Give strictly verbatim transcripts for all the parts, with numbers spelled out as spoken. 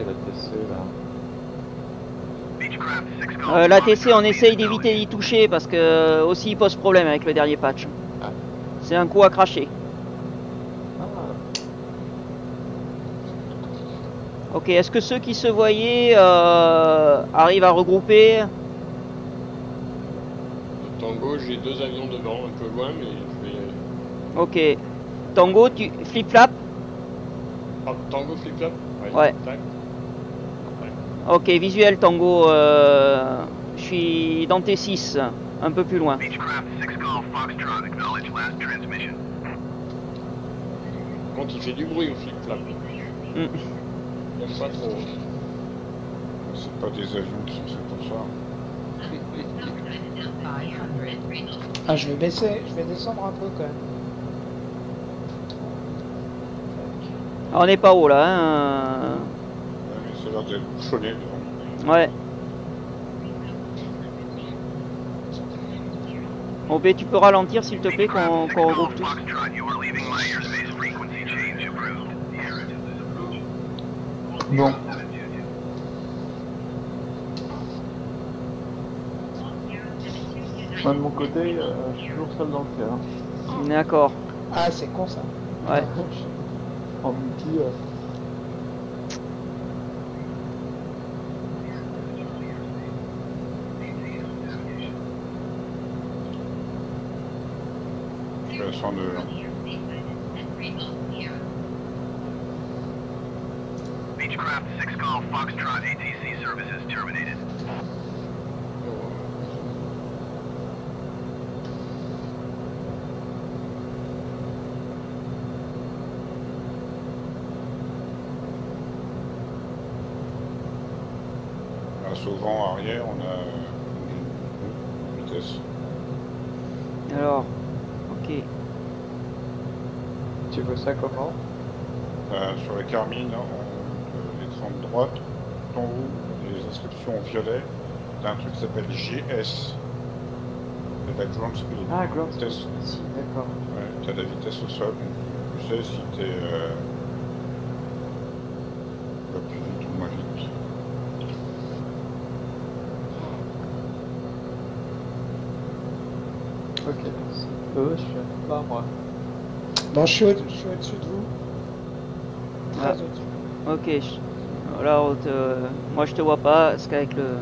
la T C là. Euh, la T C, on essaye d'éviter d'y toucher parce que euh, aussi il pose problème avec le dernier patch. Ah. C'est un coup à cracher. Ah. Ok, est-ce que ceux qui se voyaient euh, arrivent à regrouper? Tango, j'ai deux avions devant, un peu loin, mais je vais... Ok. Tango, tu flip-flap? Ah, Tango flip-flop? Ouais. Tac. Ok, visuel Tango, euh, je suis dans T six, un peu plus loin. Quand il fait du bruit au flip-flop. Mm. Il aime pas trop. C'est pas des avions qui sont faits pour ça. Ah, je vais baisser, je vais descendre un peu quand même. On n'est pas haut là, hein. Ouais, mais ça a l'air d'être bouchonné devant. Ouais. O B, tu peux ralentir s'il te plaît qu'on qu'on regroupe tous. Bon. Moi de mon côté, euh, je suis toujours seul dans le cas. Hein. D'accord. Ah, c'est con ça. Ouais. En multi. Euh... Je suis à cent deux. Hein. Beechcraft six Golf Foxtrot A T C services terminated. Grâce au vent arrière, on a une vitesse. Alors, ok. Tu veux ça comment? Euh, sur les Carmine, on, l'écran de droite, tout en haut, les inscriptions en violet, t'as un truc qui s'appelle G S. C'est la ground speed. Ah, ground vitesse. speed. Si, d'accord. Ouais, t'as la vitesse au sol. Tu sais si t'es euh, pas plus vite ou moins vite. Ok, merci. Euh, je suis à pas moi. Bon, je suis, au, je suis au-dessus de vous. Très Ah. au-dessus. Ok. je- Là, on te- moi je te vois pas, parce qu'avec le...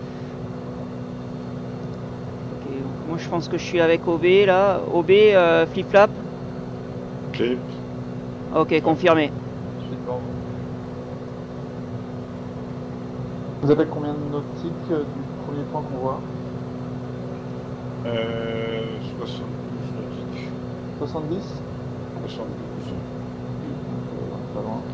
Ok, moi je pense que je suis avec O B là. O B, euh, flip-flap. Clip. Ok, confirmé. Je suis devant vous. Vous avez combien de nautiques euh, du premier point qu'on voit? Euh, soixante-douze nautiques. soixante-dix? soixante-douze. Euh, pas loin.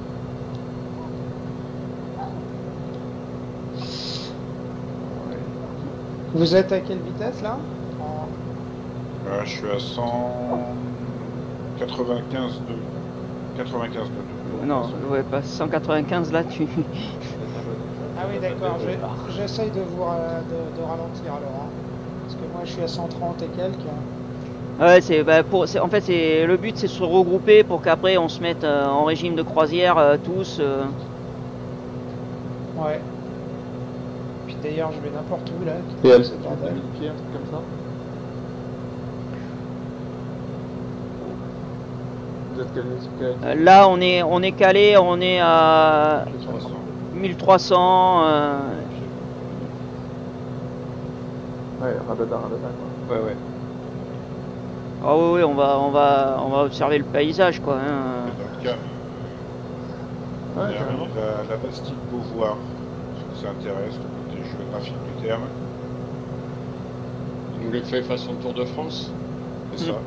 Vous êtes à quelle vitesse là? En... Euh, je suis à cent quatre-vingt-quinze de... quatre-vingt-quinze de... Non, ouais, pas cent quatre-vingt-quinze là, tu... Ah oui, d'accord, je- j'essaye de vous ra- de, de ralentir alors. Hein. Parce que moi je suis à cent trente et quelques. Ouais, c'est bah, pour, c'est- en fait, c'est le but, c'est de se regrouper pour qu'après on se mette euh, en régime de croisière euh, tous. euh. Ouais. Puis d'ailleurs, je vais n'importe où là. Et elle, C'est c'est bordel. mille pieds, un truc comme ça? Vous êtes calé sur quelle Euh, Là, on est, on est calé, on est à trois cents. mille trois cents. euh, Ouais, radada, radada quoi. Ouais, ouais. Ah oui, oui, on va, on va, on va observer le paysage, quoi. hein. Dans le cas, on Ouais, arrive carrément. à la Bastide Beauvoir, si ça intéresse, le côté géographique du terme. Vous voulez faire façon Tour de France? C'est ça.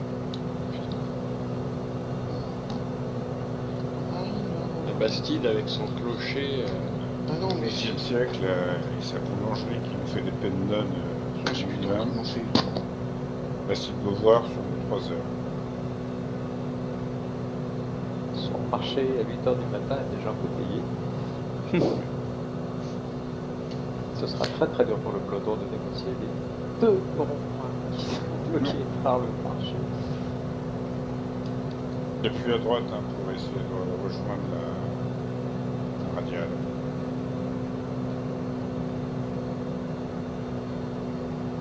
La Bastide avec son clocher. euh, Ah non, mais au sixième siècle, euh, et sa boulangerie qui nous fait des pennon euh, sur le vingt. Bastide Beauvoir sur trois heures. Son marché à huit heures du matin est déjà embouteillé. Ce sera très très dur pour le peloton de négocier les deux ronds-points qui sont bloqués par le marché. Et puis à droite, hein, pour essayer de rejoindre la, la radiale.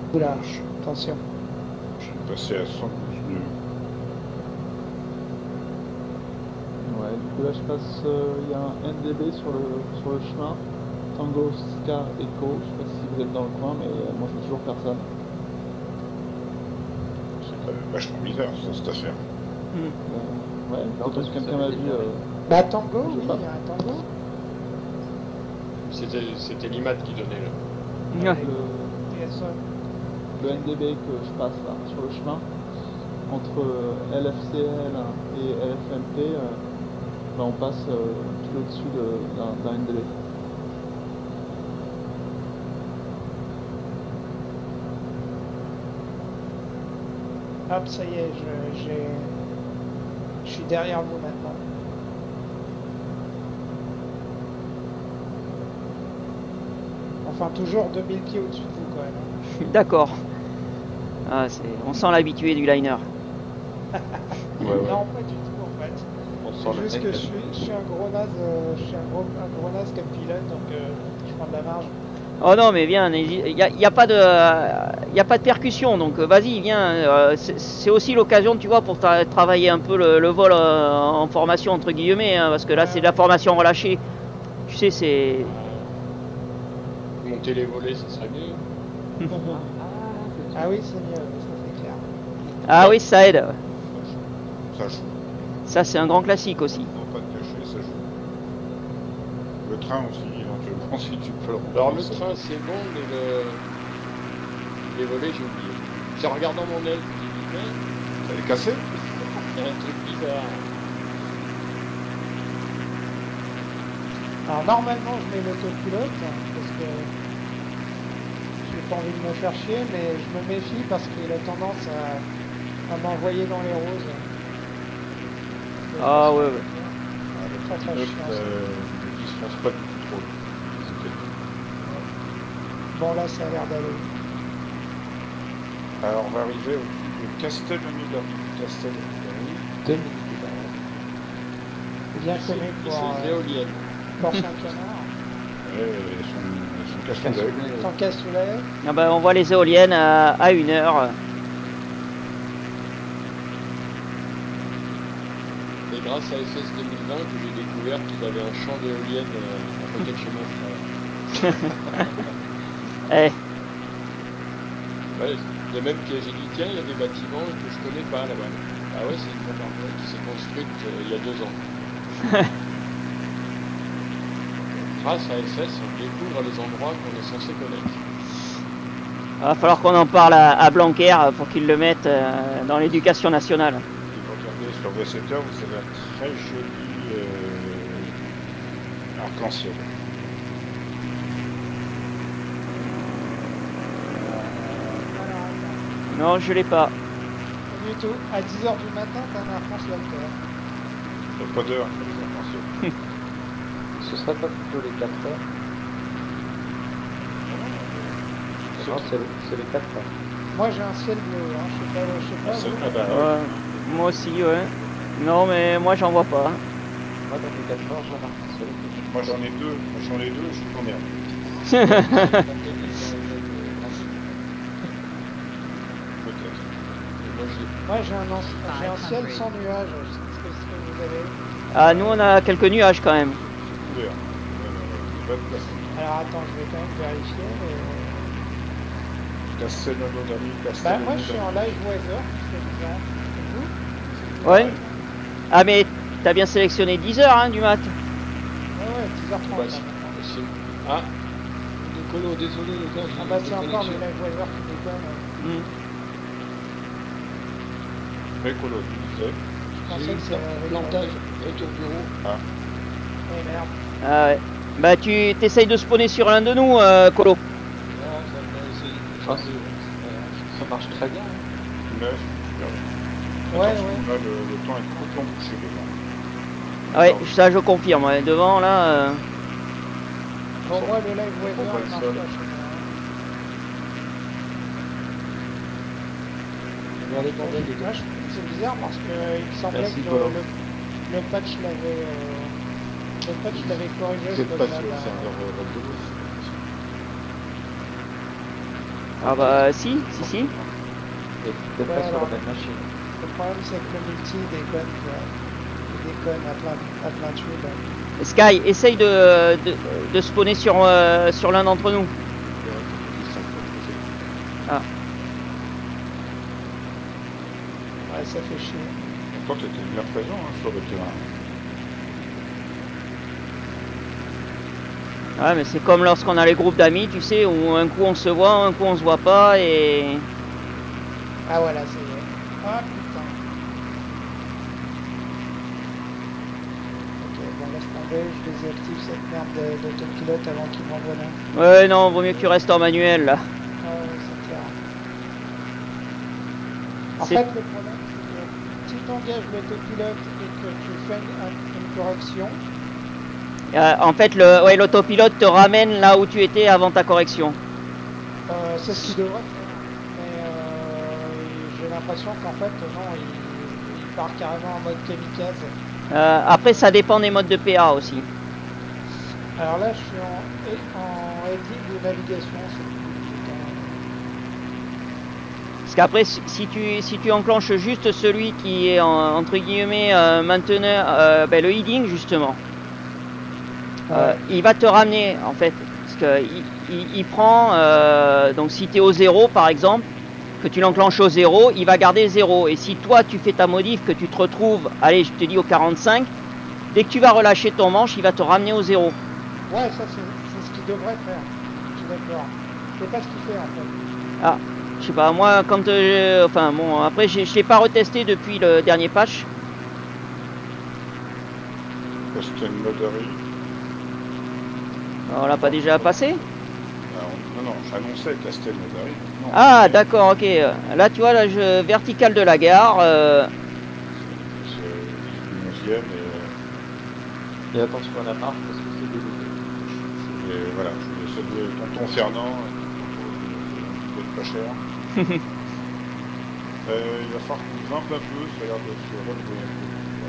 Oula, attention. Je suis passé à cent douze nœuds. Ouais, du coup là je passe, euh, il y a un N D B sur le, sur le chemin. Tango, Scar, Echo, je sais pas si vous êtes dans le coin, mais euh, moi je vois toujours personne. C'est quand même vachement bizarre ça, cette affaire. Hmm. Euh, ouais, peut-être que quelqu'un m'a vu. Euh, Bah Tango, Je sais oui, pas. il y a un Tango. C'était c'était l'I M A D qui donnait là. Ouais. le, T S O. le N D B que je passe là, sur le chemin, entre euh, L F C L et L F M P, euh, bah, on passe euh, tout au-dessus de- d'un d'un N D B. Hop, ça y est, je, j'ai... je suis derrière vous maintenant. Enfin, toujours deux mille pieds au-dessus de vous quand même. D'accord. Ah, c'est... On sent l'habitué du liner. Ouais, ouais. Non, pas du tout en fait. On sent C'est le juste mec que qui- je suis, je suis un gros naze, euh, je suis un gros, un gros naze comme pilote, donc euh, je prends de la marge. Oh non, mais viens, il n'y a, y a pas de, y a pas de percussion, donc euh, vas-y, viens. euh, c'est c'est aussi l'occasion, tu vois, pour tra- travailler un peu le, le vol euh, en formation entre guillemets, hein, parce que là, Ouais, c'est de la ouais. formation relâchée. Tu sais, c'est. Monter les volets, ça serait mieux. Ah oui, c'est mieux, ça c'est clair. Ah oui, ça aide. Ça joue. Ça, c'est un grand classique aussi. Faut pas te cacher, ça joue. Le train aussi, éventuellement, si tu peux le Alors le remplacer. train c'est bon, mais le... les volets j'ai oublié. C'est en regardant mon aile que j'ai dit, mais Elle est cassée? il y a un truc bizarre. Alors normalement, je mets l'autopilote, parce que j'ai pas envie de me faire chier, mais je me méfie parce qu'il a tendance à, à m'envoyer dans les roses. Ah ouais, ouais. Ah, le Très, très pilote chiant, ça. euh, ne dispense pas du contrôle. Bon là, ça a l'air d'aller. Alors on va arriver au de Castelnuda. Castelnuda. Bien connu Et pour c'est euh, éolienne. Porsche un canard. Ouais, son, son casse d'œil. Sans cassoulet. Ah bah, on voit les éoliennes à, à une heure. Et grâce à F S deux mille vingt que j'ai découvert qu'il avait un champ d'éoliennes euh, à côté de chez mon frère. Eh, Ouais, il y a même que j'ai dit tiens, il y a des bâtiments que je connais pas là-bas. Ah ouais, c'est une bombardière qui s'est construite euh, il y a deux ans. Grâce à F S, on découvre les endroits qu'on est censé connaître. va falloir qu'on en parle à, à Blanquer pour qu'il le mette euh, dans l'éducation nationale. Si vous regardez sur V sept heures, vous avez un très joli euh, arc-en-ciel. Non, je l'ai pas. Pas du tout. À dix heures du matin, t'as un arc-en-ciel, toi. Il n'y a pas d'heure pour les arc-en-ciel. Ce serait pas plutôt les quatre heures? Non, c'est c'est les quatre heures. Moi, j'ai un ciel bleu, hein. Je sais pas, je sais Ah, pas. c'est- vous. ah bah, ouais. Ouais, moi aussi, ouais. Non, mais moi, j'en vois pas. Moi, dans les quatre heures, j'en ai un seul. Moi j'en ai deux, moi j'en ai deux, je suis combien? Peut-être. Moi, j'ai Moi, j'ai un, anci- j'ai un ciel sans nuages. Je sais pas ce que ce que vous avez. Ah, nous, on a quelques nuages quand même. Couvert. Euh, bonne place. Alors, attends, je vais quand même vérifier. mais- Castelnuda, Bah, moi, je suis en Castelnuda. live weather. C'est bizarre. Et vous? Ouais. Ah, mais t'as bien sélectionné dix heures hein, du mat. Ouais, ouais, dix heures trente. Bah, là, si. maintenant. possible. Ah, Colo, désolé les gars. j'ai Ah, bah, une c'est encore le connexion. live weather qui déconne. Hmm. Écolo, tu disais. Je pensais J'ai eu que c'est avec plantage, retour bureau. Eh merde. Ah ouais. Bah, tu t'essayes de spawner sur l'un de nous, euh, Colo. Ah, ça va essayer. Ah, c'est- ça marche très bien. hein. Neuf. Ouais, Attention, ouais. Là, le, le temps est complètement bouché devant. Ouais, ça, je confirme. Ouais. Devant, là. euh, Bon, moi, le live weather, voit il le marche sol. pas chez moi. Regardez combien il est Moi, je- c'est bizarre parce que il me semblait Merci, que le, Polo. le, le patch l'avait euh, le patch l'avait corrigé. C'est ce pas bug-là, sur le là. serveur Red Bull. Ah bah si, si, si. Et peut-être Ouais, pas sur alors. la même machine. Le problème, c'est que le multi déconne, quoi. Il déconne à plein, à plein tube. Sky, essaye de, de, de spawner sur, euh, sur l'un d'entre nous. Ah. Ouais, ça fait chier. Toi, tu étais bien présent hein, sur le terrain. Ouais, mais c'est comme lorsqu'on a les groupes d'amis, tu sais, où un coup on se voit, un coup on se voit pas et... Ah voilà, c'est vrai. Ah putain. Ok, bon laisse tomber, je désactive cette merde de- d'autopilote avant qu'il m'envoie là. Ouais, non, vaut mieux que tu restes en manuel, là. Ah ouais, c'est clair. En C'est- fait, le problème, c'est que si tu engages l'autopilote et que tu fais une, un- une correction, Euh, en fait, le, ouais, l'autopilote te ramène là où tu étais avant ta correction. euh, c'est ce qu'il devrait faire. Mais euh, j'ai l'impression qu'en fait, non, il, il part carrément en mode kamikaze. Euh, après, ça dépend des modes de P A aussi. Alors là, je suis en, en heading de navigation. c'est plus Parce qu'après, si si tu, si tu enclenches juste celui qui est en- entre guillemets euh, mainteneur, euh, ben, le heading justement, euh, il va te ramener en fait. Parce que il, il- il prend, euh, donc si tu es au zéro par exemple, que tu l'enclenches au zéro, il va garder zéro. Et si toi tu fais ta modif, que tu te retrouves, allez, je te dis au quarante-cinq, dès que tu vas relâcher ton manche, il va te ramener au zéro. Ouais, ça c'est c'est ce qu'il devrait faire. Je suis d'accord. C'est pas ce qu'il fait en fait. Ah, je sais pas, moi quand... euh, enfin bon, après j'ai- je l'ai pas retesté depuis le dernier patch. Custom Loadery. On l'a pas déjà passé? Alors, non, non, j'annonçais Custom Loadery. Non, Ah d'accord, ok. Là tu vois, là je vertical de la gare. euh, c'est le onzième et, Et attention à la marche parce que c'est des et voilà, je voulais saluer tonton Fernand, qui coûte pas cher. euh, il va falloir qu'on grimpe un peu, ça a l'air de se relever un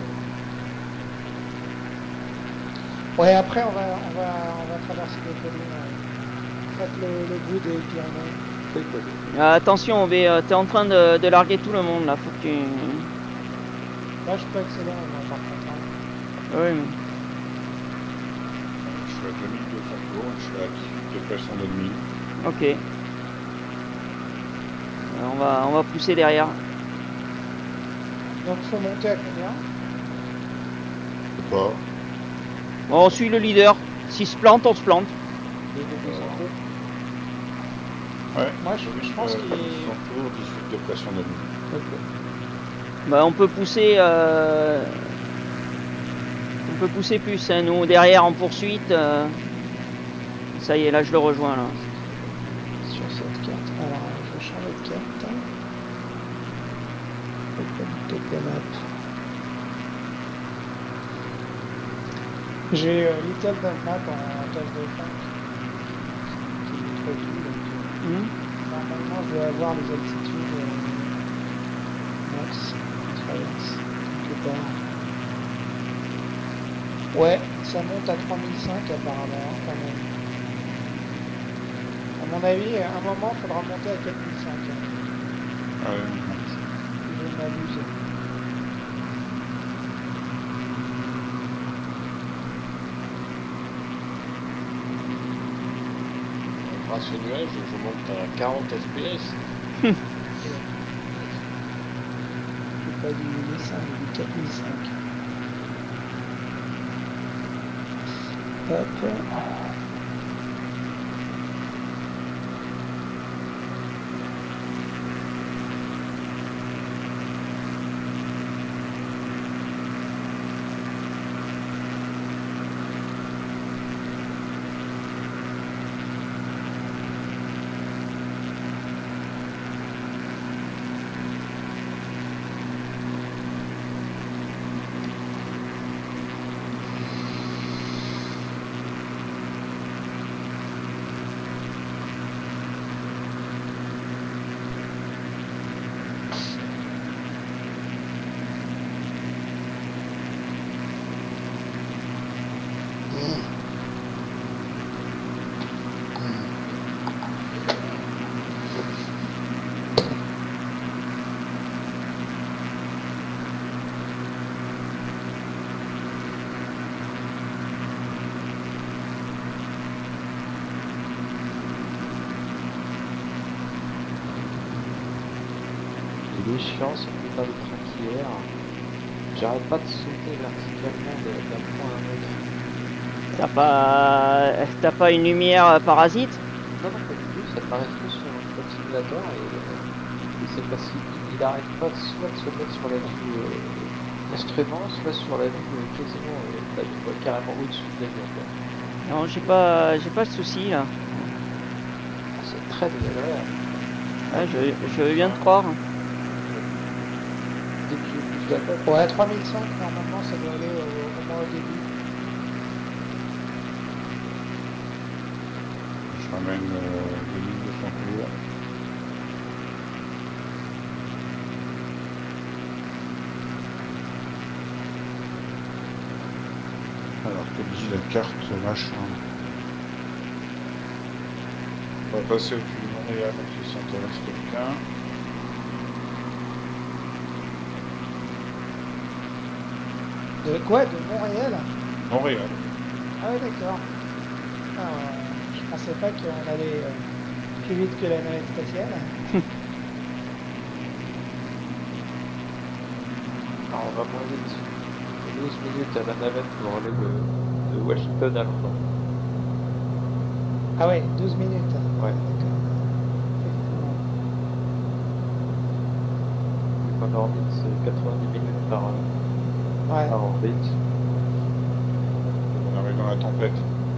peu. Ouais, après on va, on va, on va traverser les collines. ouais. Faites le, le bout des Pyrénées. C'est quoi des- ah, attention, B, euh, t'es en train de, de larguer tout le monde là, faut que tu... Là, je peux accélérer moi, par contre. hein. Oui, mais- Je suis à deux mille deux cents tours, je suis à dix-huit dépressions de demi. ok. Alors, on va, on va pousser derrière. Donc, faut monter à combien? Je sais pas. Bon, on suit le leader. S'il se plante, on se plante. deux mille deux cents tours. Ouais. Moi, je, je pense Euh, qu'il dix-huit tours, dix-huit dépressions de demi. Bah, on peut pousser... euh, On peut pousser plus, hein. Nous, derrière, en poursuite. euh, Ça y est, là, je le rejoins, là. sur cette carte. Alors, je vais changer de carte. Open topo map. J'ai euh, Little Dog Map en tâche de fin. Qui montre tout. Donc, euh, Hmm. normalement, je dois avoir les altitudes euh, max qui traversent quelque part. Ouais, ça monte à trois mille cinq apparemment, hein, quand même. À mon avis, à un moment, il faudra monter à quatre mille cinq. Hein, Ouais. si je ne m'abuse. Grâce au nuage, je monte à quarante F P S. C'est pas du huit mille cinq, mais du quatre mille cinq. Hop. Il est chiant ce putain de tronquillère. J'arrête pas de sauter verticalement de- d'un point à un autre. T'as pas, t'as pas une lumière parasite? Non, non, pas du tout, ça paraît tout sur le simulateur et, euh, et c'est parce qu'il il arrête pas soit de se mettre sur la vue euh, instrument, soit sur la vue euh, quasiment, euh, là, tu vois, carrément au-dessus de l'avion. quoi. Non, j'ai pas, j'ai pas de soucis là. C'est très désagréable. Ouais, je, je veux bien te croire. Dès que je bouge la tête, Ouais, trois mille cinq, normalement, ça doit aller au, au moins au début. Je ramène euh, deux mille deux cents tours. Alors, t'as la carte, machin. On va passer au plus Montréal, si ça intéresse quelqu'un. De quoi? De Montréal? Montréal. Ah oui, d'accord. Ah, euh, je pensais pas qu'on allait euh, plus vite que la navette spatiale. alors on va moins vite. douze minutes à la navette pour aller de, de Washington à Londres. Ah ouais, douze minutes. Ouais. D'accord. Effectivement. Vu qu'en orbite c'est quatre-vingt-dix minutes par, Ouais. par orbite. On arrive dans la tempête.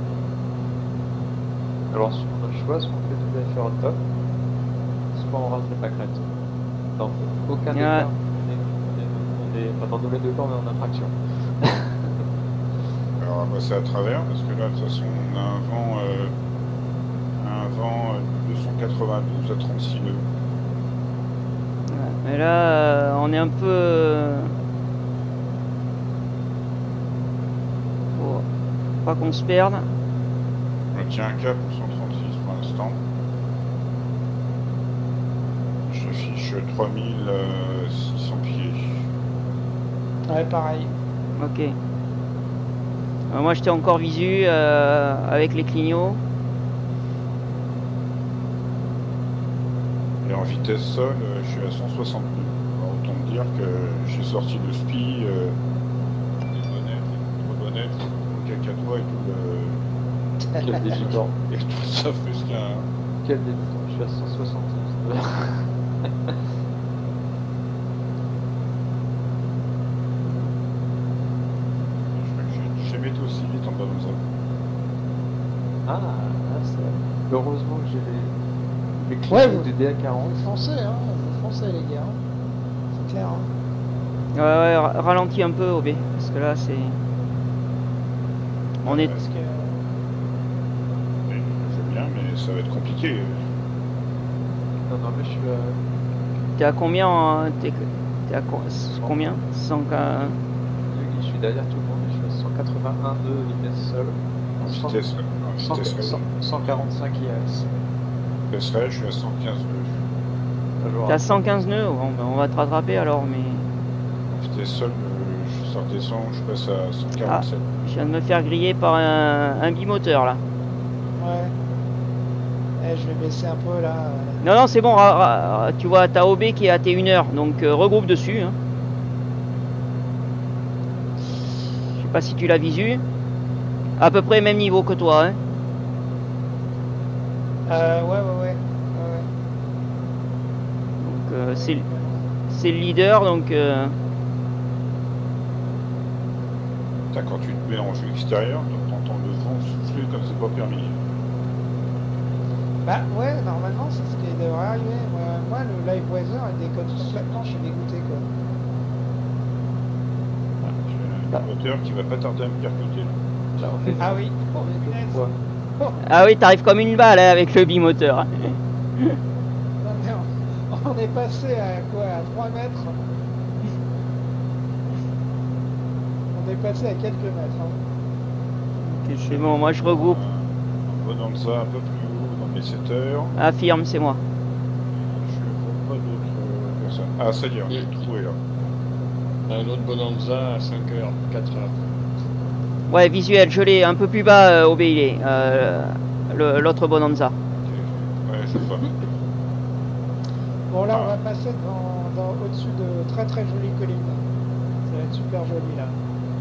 Alors si on a le choix, soit on fait tout l'affaire au top, soit on rase les pâquerettes. Dans aucun des Ouais. cas, on est, on est, on est, enfin, dans tous les deux cas on est en infraction. Alors, on va passer à travers, parce que là, de toute façon, on a un vent, euh, un vent euh, deux cent quatre-vingt-douze à trente-six nœuds. Ouais, mais là, euh, on est un peu. euh, Faut pas qu'on se perde. Je tiens un cap pour cent trente-six pour l'instant. Je fiche trois mille six cents pieds. Ouais, pareil. Ok. Euh, moi, j'étais encore visu euh, avec les clignots. Et en vitesse sol, euh, je suis à cent soixante nœuds. Alors, autant me dire que j'ai sorti le spi, euh, des bonnettes, des bonnettes, le K quatre et tout le... Quel débutant. Et tout ça plus qu'un... Quel débutant. Je suis à cent soixante-dix. Je crois que j'ai jamais été aussi vite en bas comme ça. Ah, ah c'est... Heureusement que j'ai les, les Ouais, clés vous- du D A quarante. Vous foncez, hein. Vous foncez, les gars. C'est clair, hein. Ouais, ouais, ra- ralentis un peu, O B. Parce que là, c'est. On est. Parce que... Et je veux bien, mais ça va être compliqué. Non, non, mais je suis à... T'es à combien en- T'es t'es à co- combien cent K. Je suis derrière tout le monde, je suis à cent quatre-vingt-un de vitesse seule. En cent- vitesse, en cent- vitesse cent- cent quarante-cinq I A S. vitesse réelle, je suis à cent quinze nœuds. Alors, T'es à cent quinze nœuds. Bon, ben, on va te rattraper alors, mais. En vitesse sol, euh, je sors descends, je passe à cent quarante-sept. Je viens de me faire griller par un, un bimoteur là. Ouais. Eh, je vais baisser un peu, là. euh. Non, non, c'est bon. ra- ra- tu vois, t'as O B qui est à T une heure. Donc, euh, regroupe dessus. Hein. Je sais pas si tu l'as visu. À peu près même niveau que toi. Hein. Euh, ouais, ouais, ouais. ouais, ouais. Donc, euh, c'est c'est le leader. Donc. euh, Putain, quand tu te mets en vue extérieure, t'entends le vent souffler comme c'est pas permis. Bah ouais, normalement c'est ce qui devrait arriver. Moi, moi, le live weather il déconne complètement, je suis dégoûté quoi. J'ai un moteur qui va pas tarder à me percuter. Là. là, on fait Ah oui, oh, deux punaise. fois. Ah oui, t'arrives comme une balle hein, avec le bimoteur. Non, mais on, on est passé à quoi? À trois mètres. On est passé à quelques mètres. Hein. C'est bon, moi je regroupe. Un Bonanza un peu plus haut dans mes sept heures. Affirme, c'est moi. Je ne vois pas d'autres euh, personnes. Ah, ça y est, on est trouvé là. Un autre Bonanza à cinq heures, quatre heures. Ouais, visuel, je l'ai un peu plus bas, euh, O B, il est. Euh, le- L'autre Bonanza. Ok. Ouais, je vois. Bon là on Ah. va passer devant, dans, au-dessus de très très jolies collines. Ça va être super joli là.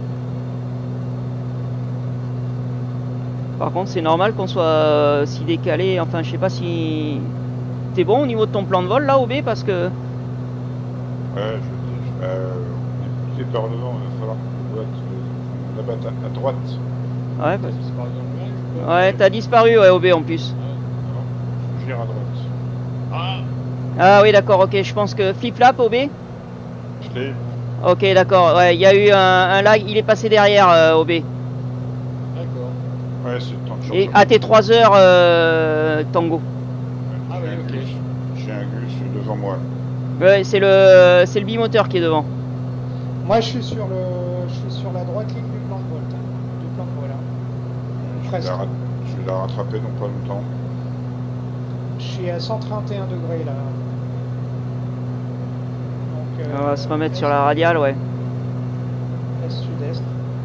Par contre, c'est normal qu'on soit euh, si décalé. Enfin, je sais pas si t'es bon au niveau de ton plan de vol là, O B, parce que Ouais, je dis, euh, on est poussé par devant, il va falloir qu'on batte, euh, la batte à, à droite. ouais, Ça bah- disparaît dans le nuage ou pas? ouais, t'as disparu, ouais, O B en plus. Ouais. Non, je gère à droite. Ah, Ah oui, d'accord, ok. Je pense que flip flap, O B. Je l'ai. Ok, d'accord. Ouais, il y a eu un, un lag. Il est passé derrière, euh, O B. d'accord. Ouais, c'est le temps de Et chargement. à tes trois heures, euh, Tango. Ouais, Ah j'ai oui, un ok. Gus. J'ai un Gus devant moi. Ouais, c'est le, c'est le bimoteur qui est devant. Moi je suis sur le, je suis sur la droite ligne du plan de vol, hein, du plan de vol. hein. Je vais, Presque. la, rat- je vais la rattraper dans pas longtemps. Je suis à cent trente et un degrés là. Donc, euh, On va se remettre sur la radiale, ouais. est sud-est.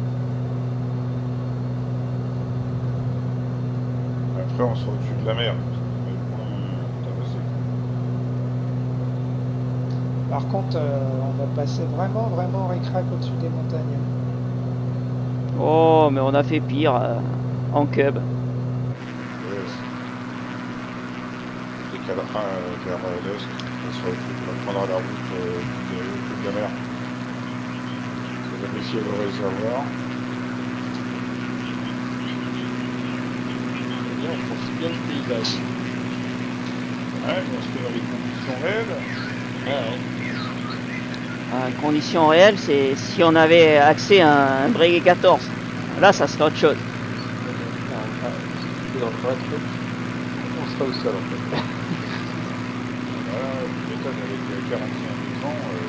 Après, on sera au-dessus de la mer. Ça va être moins tabassé. Par contre, euh, on va passer vraiment vraiment ric-rac au-dessus des montagnes. Oh, mais on a fait pire euh, en cub. Ouais. Je décalera euh, vers euh, l'est. Ça sera on prendra la route euh, de, de la mer. On va vérifier le réservoir. Bien, on profite bien du paysage. Ouais, on se fait dans les conditions réelles. Ah, ouais. En conditions réelles, c'est si on avait accès à un Breguet quatorze. Là, ça serait autre chose. Ah, si dans le vrai truc, on sera au sol en fait. Voilà, tu m'étonnes avec euh, quarante et un mille ans. Euh,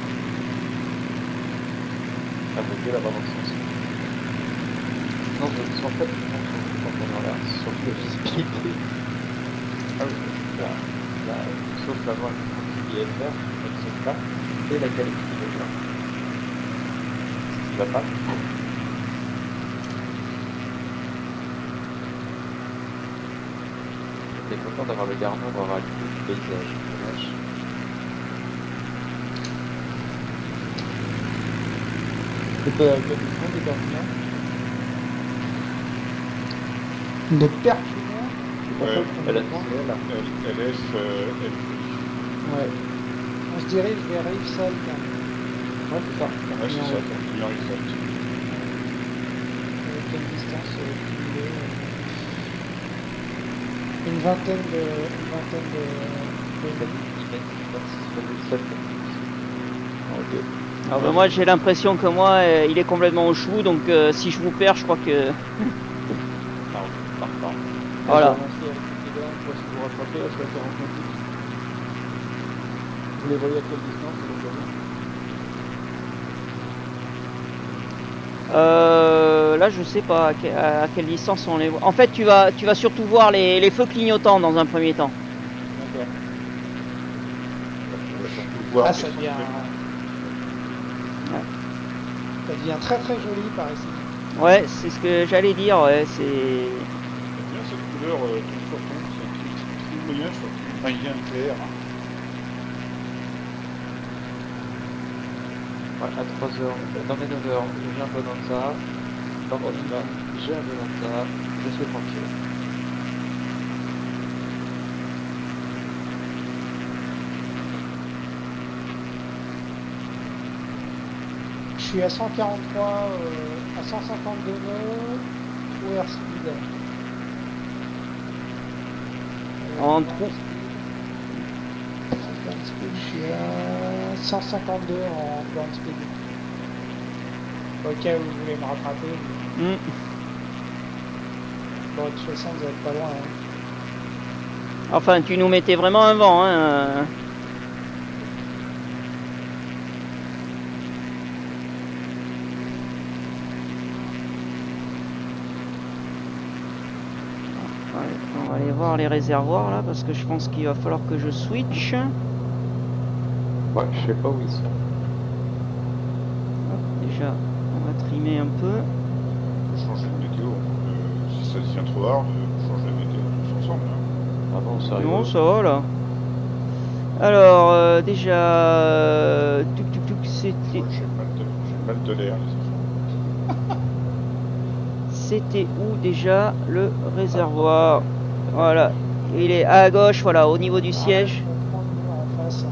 À voter là-bas dans le sens. Non, je suis en fait, quand on est là, sur la visibilité. Ah oui. Là, là, sauf la voie qui est verte, avec ce plat, et la qualité qui est là. Tu vas pas? T'es content d'avoir le garnement pour avoir du paysage. Dommage. C'était à quelle distance de Perpignan? De Perpignan. Ouais, Elle a L- trouvé là. L- LF, euh, L P. Ouais, On se dirige vers Rivesaltes. ouais c'est ça. Ouais, c'est ça, Perpignan exact. Euh, quelle distance euh, cumulée, euh, Une vingtaine de, une vingtaine de, de Ok. Alors, ben, moi, j'ai l'impression que moi, euh, il est complètement au chou. Donc, euh, si je vous perds, je crois que. Voilà. Merci avec les gars, pour essayer de vous rattraper, là, je vais faire un point. Vous les voyez à quelle distance, les gars? Euh, là, je sais pas à, que- à quelle distance on les voit. En fait, tu vas, tu vas surtout voir les, les feux clignotants dans un premier temps. D'accord. On va surtout voir Ah, quels ça sont devient, Ouais. ça devient très très joli par ici. Ouais, c'est ce que j'allais dire. Ouais, c'est. J'aime bien cette couleur euh, tout sur fond, c'est tout moyen sur un lien clair. Ouais, à trois heures, dans mes neuf heures, j'ai un bonanza. Dans mon là, j'ai un bonanza. Je suis tranquille. Je suis à cent quarante-trois, euh, à cent cinquante-deux nœuds, ou airspeed. Euh, En ground trou. speed. Ground speed, je suis à cent cinquante-deux en ground speed. Au cas où vous voulez me rattraper. mais- Hmm. Bon, de toute façon, vous n'êtes pas loin. hein. Enfin, tu nous mettais vraiment un vent, hein. euh. Ouais, on va aller voir les réservoirs là parce que je pense qu'il va falloir que je switch. Ouais, je sais pas où ils sont. Hop, déjà, on va trimer un peu. On peut changer de météo. Euh, si ça devient trop hard, on peut changer de météo tous ensemble. hein. Ah bon, ça Non, rigole. ça va là. Alors, euh, déjà... euh, Tuc, tuc, tuc, c'était... J'ai mal de, j'ai mal de l'air, les enfants. C'était où déjà le réservoir? Voilà. Il est à gauche, voilà, au niveau du siège. Je vais prendre le mur en face.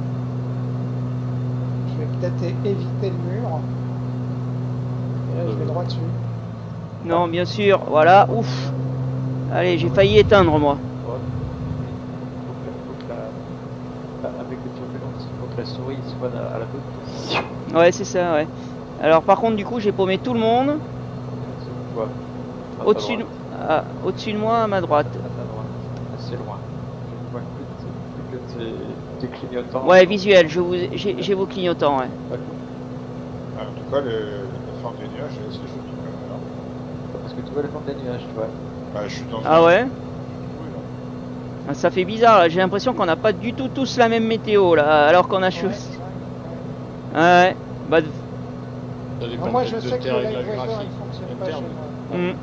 Je vais peut-être é- éviter le mur. Et là, je vais droit dessus. Non, bien sûr, voilà, ouf. Allez, j'ai failli éteindre, moi. Ouais. Faut que, faut que la... Avec le turbulence, il faut que la souris soit à la bonne position. Ouais, c'est ça, ouais. Alors, par contre, du coup, j'ai paumé tout le monde. Ouais. Au-dessus de... ah, au-dessus de moi, à ma droite. À ta droite, assez loin. Je vois que tes- que tes, tes clignotants. Ouais, visuel, je vous... j'ai j'ai vos clignotants, ouais. D'accord. Ah, en tout cas, le, la forme des nuages est assez jolie quand même. alors. Parce que tu vois la forme des nuages, tu vois. Bah, je suis dans Ah une- ouais? Oui, là. Ah, ça fait bizarre, là. J'ai l'impression qu'on n'a pas du tout tous la même météo, là, alors qu'on a Ouais, chaud. c'est vrai, ouais. Ouais, bah... Ça dépend Non, moi, peut-être je de sais que tes le réglages live visor, graphiques il fonctionne pas chez internes. moi. hmm.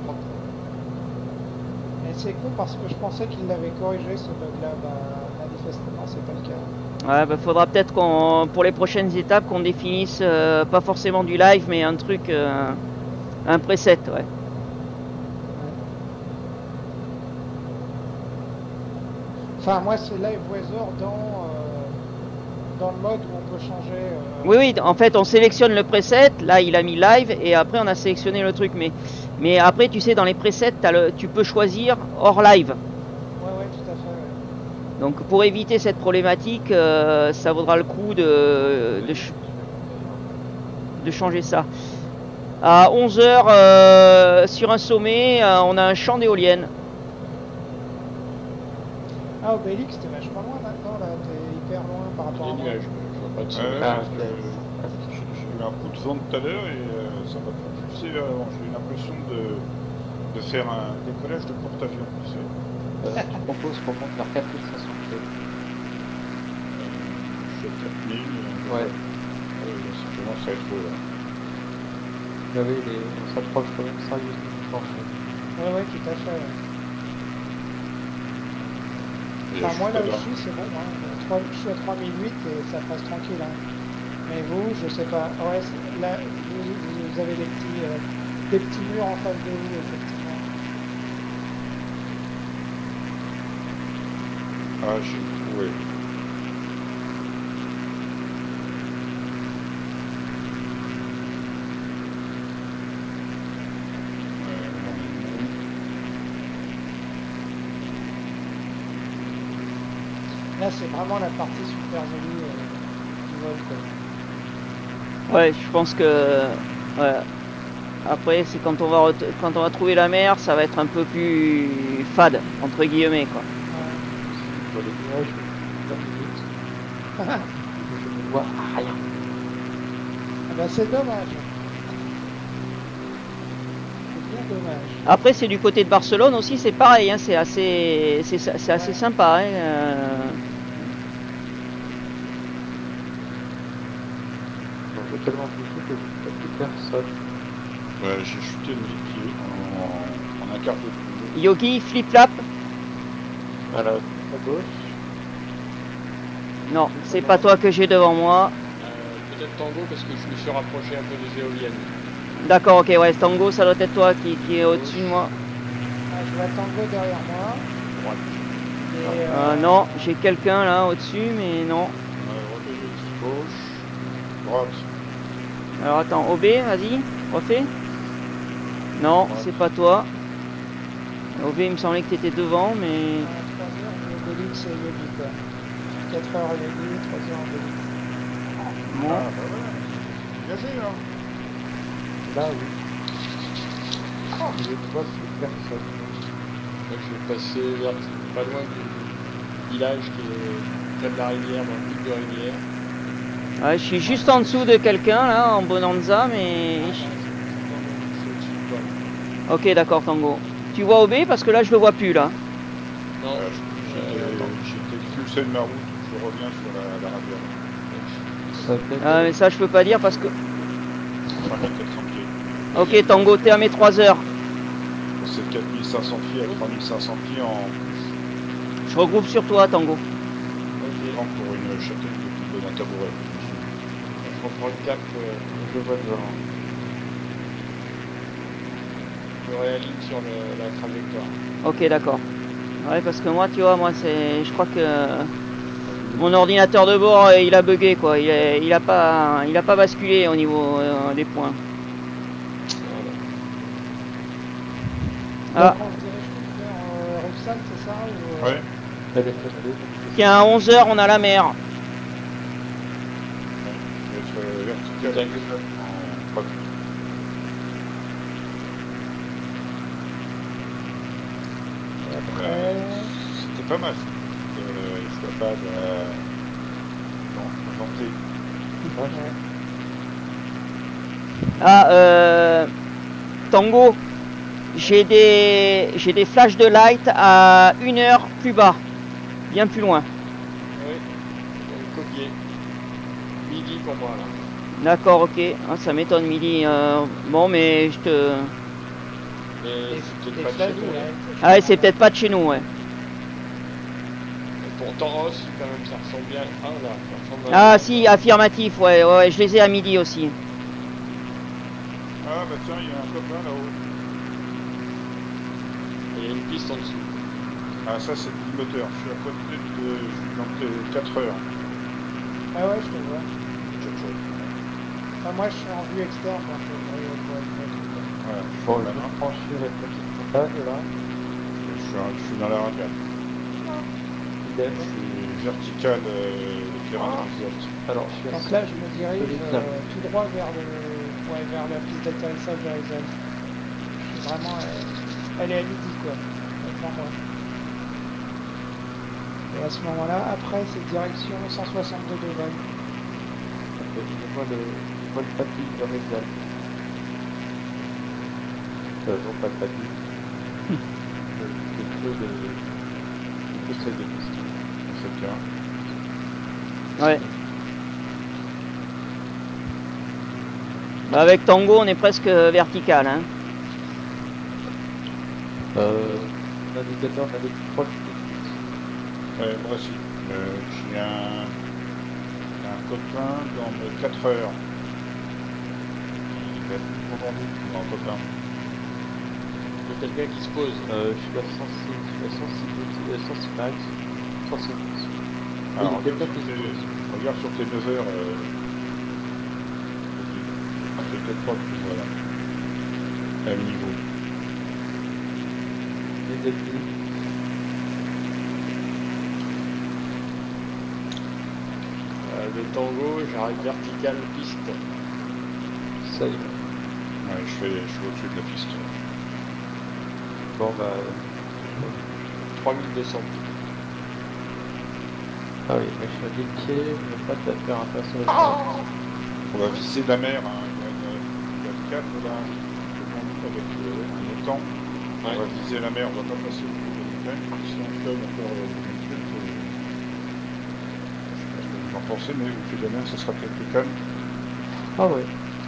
Et c'est con parce que je pensais qu'il l'avait corrigé ce bug-là. Bah, manifestement, c'est pas le cas. Ouais, bah faudra peut-être qu'on, pour les prochaines étapes, qu'on définisse euh, pas forcément du live, mais un truc, euh, un preset, ouais. Enfin, moi, c'est live visor dans, euh, dans le mode où on peut changer. euh, Oui, oui, en fait, on sélectionne le preset, là, il a mis live, et après, on a sélectionné le truc, mais, mais après, tu sais, dans les presets, t'as le, tu peux choisir hors live. Ouais, ouais, tout à fait. Ouais. Donc, pour éviter cette problématique, euh, ça vaudra le coup de, de, ch- de changer ça. À onze heures, euh, sur un sommet, euh, on a un champ d'éoliennes. Ah, Obélix, t'es vachement loin maintenant, là. T'es hyper loin par rapport à Les moi. nuages, je vois pas de Ouais, sommet. Ah, parce que ok. j'ai j'ai eu un coup de vent tout à l'heure et euh, ça m'a propulsé vers l'avant. J'ai eu l'impression de, de faire un décollage de porte-avions. Tu sais. Euh, je propose qu'on monte vers quatre mille cinq cents pieds. Je suis à quatre mille. euh, Ouais. ouais, là, ça commence à être haut là. Vous voyez, les... on s'approche quand même sérieusement du plancher. Ouais, ouais, tout à fait. Ouais. Et Enfin, je moi, là suis où pas je suis, c'est bon. Hein. Trois- Je suis à trois mille huit et ça passe tranquille. Hein. Mais vous, je sais pas. Ouais, c'est- là, vous, vous avez des petits, euh, des petits murs en face de vous, effectivement. Ah, j'ai trouvé. Là, c'est vraiment la partie super jolie euh, du vol, quoi. Ouais, je pense que... ouais. Après, c'est quand on va ret- quand on va trouver la mer, ça va être un peu plus fade, entre guillemets, quoi. Ouais. Je vois les nuages, vingt minutes. Je ne vois rien. Ah bah, c'est dommage. C'est bien dommage. Après, c'est du côté de Barcelone aussi, c'est pareil, hein, c'est assez, c'est, c'est assez Ouais. sympa. Hein, euh. Je vois tellement touché que je ne vois plus personne. Ouais, j'ai chuté de mille pieds en, en un quart de tour. Yogi, flip-flap. À la à gauche. Non, c'est pas toi que j'ai devant moi. Euh, Peut-être Tango parce que je me suis rapproché un peu des éoliennes. D'accord, ok, ouais, Tango, ça doit être toi qui, qui est au-dessus de moi. Ah, je vois Tango derrière moi. Droite. Et, Euh, non, j'ai quelqu'un là au-dessus, mais non. Ouais, gauche, droite. Alors attends, O B, vas-y, refais. Non, Ouais. c'est pas toi. O B, il me semblait que t'étais devant, mais... à trois heures, j'ai Obélix et Yogi, quoi. quatre heures Yogi, trois heures Obélix. Bon. Ah, bah ouais. Dégagé là. Là, oui. Oh, je ne vois plus personne. Donc je vais passer vers, pas loin du village qui est près de la rivière, dans le pic de rivière. Ouais, je suis juste en dessous de quelqu'un là, en bonanza, mais... C'est au-dessus de toi. Ok, d'accord, Tango. Tu vois O B parce que là, je le vois plus là. Non, Euh, euh, J'ai été expulsé de ma route. Je reviens sur la, la rivière. Ça fait Ah, mais ça, je peux pas dire parce que... trois mille quatre cents pieds. Ok, Tango, t'es à mes trois heures. C'est de quatre mille cinq cents pieds à trois mille cinq cents pieds en... Je regroupe sur toi, Tango. ok. prends pour une châtaigne de d'un tabouret. On prend le cap, euh, Je vois devant. je réaligne sur le, la trajectoire. Ok, d'accord. Ouais, parce que moi, tu vois, moi, c'est, je crois que mon ordinateur de bord, euh, il a bugué, quoi. Il, est, il a pas, il a pas basculé au niveau euh, des points. Voilà. Ah, Donc on se dirige plus vers euh, Roxane, c'est ça ou, euh, Ouais. Elle est faite. tiens, à onze heures, on a la mer. Je vais être euh, vertical Tac. en droite. et après... Euh, C'était pas mal. Euh, escapade à... Non, inventé. Ouais. Ah, euh, Tango, j'ai des, j'ai des flashs de light à une heure plus bas, bien plus loin. Oui, donc, copier. Midi pour moi là. D'accord, ok. Ah, ça m'étonne midi. euh, bon, mais je te. Mais Des, c'est des peut-être pas de flashs chez de nous. light. Hein. Ah ouais, c'est peut-être pas de chez nous, ouais. Et pour Toros, quand même, ça ressemble bien. Ah là, ça ressemble à... Ah si, affirmatif, ouais, ouais, je les ai à midi aussi. Ah bah tiens, il y a un copain là-haut. Il y a une piste en dessous. Ah ça c'est le moteur. Je suis à côté de... Je suis dans les quatre heures. Ah ouais, je te vois. Quelque chose. Enfin, moi, je suis en vue externe, donc je vois pour être net. Voilà. Bon, Voilà. je vais franchir la petite montagne là. Je suis, un- je suis dans la radiale. Idem. Je suis vertical euh, le terrain de Rizolt. Alors, je suis à Donc là, je me dirige Solide. euh, tout droit vers, le, ouais, vers la piste d'atterrissage de Horizon. Vraiment, euh, elle est à midi, quoi. Devant moi. Et à ce moment-là, après, c'est direction cent soixante-deux de vol. Je vois le, je vois le papy de Rézal. Euh, non, pas le papy. le, le feu de... Le feu de piste. C'est bien. Ouais. Bah, avec Tango, on est presque vertical, hein. Euh, l'indicateur d'aller plus proche des pistes. Ouais, moi aussi. Euh, J'ai un... un copain dans mes quatre heures. Il va être aujourd'hui, mon copain. Il y a quelqu'un qui se pose. Euh, je suis à cent six, je suis à cent six, euh, cent six max, cent six. Alors, il y a quelqu'un regarde qui sur se tes- pose. regarde sur tes neuf heures. Euh... C'est peut-être pas plus, voilà. À niveau. Les ennemis. Euh, le tango, j'arrive vertical piste. Ça y est. Ouais, je, fais, je suis au-dessus de la piste. Bon, bah. trois mille deux cents. Ah oui, mais je suis à dix pieds, je ne veux pas te faire un passage. On va visser la mer, hein. Il y a une, il y a le cap là, je conduis avec euh, un étang. On Ouais. va viser la mer, on va pas passer au bout de l'Ukraine. Si on flotte encore euh, une minute, euh, je sais pas ce que vous en pensez, mais au pied de la mer, ça sera peut-être plus calme. Ah ouais.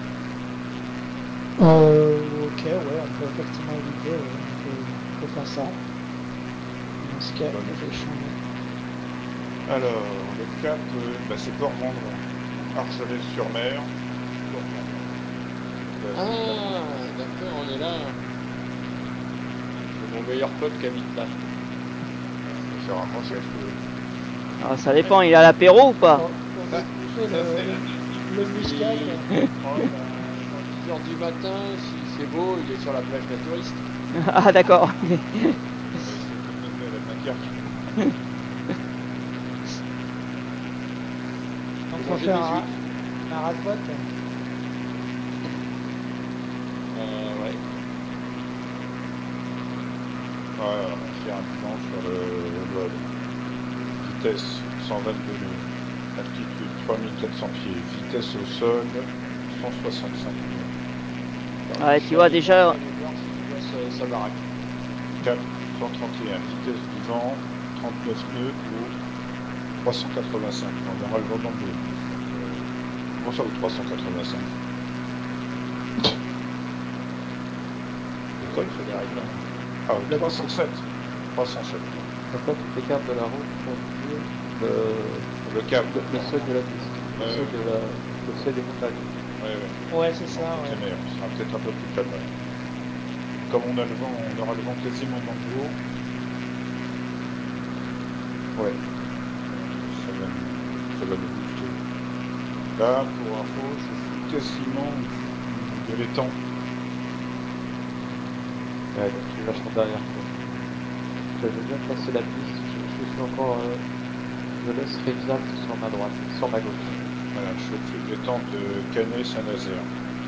Euh, ok, ouais, on peut effectivement éviter, ouais, on, peut, on peut faire ça. Dans ce cas, Bonne je vais changer. Alors, le cap, euh, bah, c'est Port-Vendres, Argelès-sur-Mer. Port-Vendres. Là, c'est Ah, d'accord, on est là. C'est mon meilleur pote qui habite là. là. Je vais faire un français, je peux- Ah, ça dépend, il a l'apéro ou pas? On, on va toucher ça, c'est le, le muscat. Il- Oh, bah, à dix heures du matin, si c'est beau, il est sur la plage naturiste. Ah, d'accord. Ouais, c'est peut-être la matière. Donc Faut on manger fait des un, huîtres. un ras-de-botte. Euh, ouais. Ouais, on va faire un bilan sur le, le vol. Vitesse cent vingt-deux nœuds. Altitude trois mille quatre cents pieds. Vitesse au sol cent soixante-cinq nœuds. Ouais, tu vois déjà. Allez voir si tu vois sa, sa baraque. Cap cent trente et un. Vitesse du vent trente-neuf nœuds ou trois cent quatre-vingt-cinq. On aura le vent dans le dos. Comment ça, ou trois cent quatre-vingt-cinq? C'est quoi, il fait des règles, là? Ah, oui, trois cent sept. trois cent sept. Donc là, toutes les cartes de la route pour dire, euh, pour Le câble. Le, le seuil de la piste. Le Ouais. seuil de la... Le seuil des montagnes. Ouais, ouais. Ouais, c'est ça, C'est ouais. meilleur, ce sera peut-être un peu plus calme. ouais. Comme on a le vent, on aura le vent quasiment dans le dos. Ouais. Ça va, nous- ça va nous booster. Là, pour info, je suis quasiment de l'étang. Ouais, donc tu es vachement derrière toi. J'avais bien passé la piste, je, je suis encore... Euh, je laisse Rivesaltes sur ma droite, sur ma gauche. Voilà, je suis au-dessus de l'étang de Canet-Saint-Nazaire.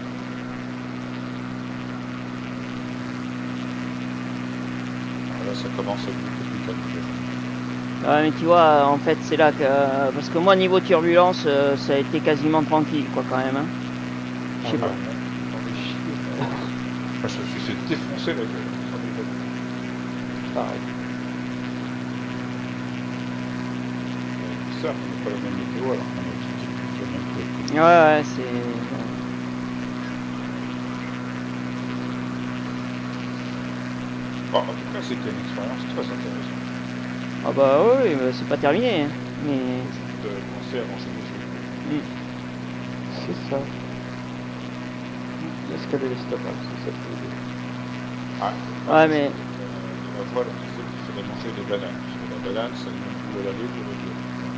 Là, ça commence à être beaucoup plus calme. Ouais, mais tu vois, en fait, c'est là que... Parce que moi, niveau turbulence, euh, ça a été quasiment tranquille, quoi, quand même. Hein. Je sais Ah, pas. ouais. On est chier. Moi, je me suis fait défoncer la gueule. Pareil. Ça, on n'a pas la même météo alors qu'on a tout qui est le même truc. Ouais, ouais, c'est... Bon, en tout cas, c'était une expérience très intéressante. Ah bah oui, bah, c'est pas terminé. Hein. Mais... Juste euh, penser à manger des jeux. C'est ça. Escaler l'estomac, c'est ça peut aider. Ah, Ouais, mais... euh, la voile, on disait qu'il fallait manger des bananes. Parce que la banane, ça nous goût à l'aller pour le deux. Donc,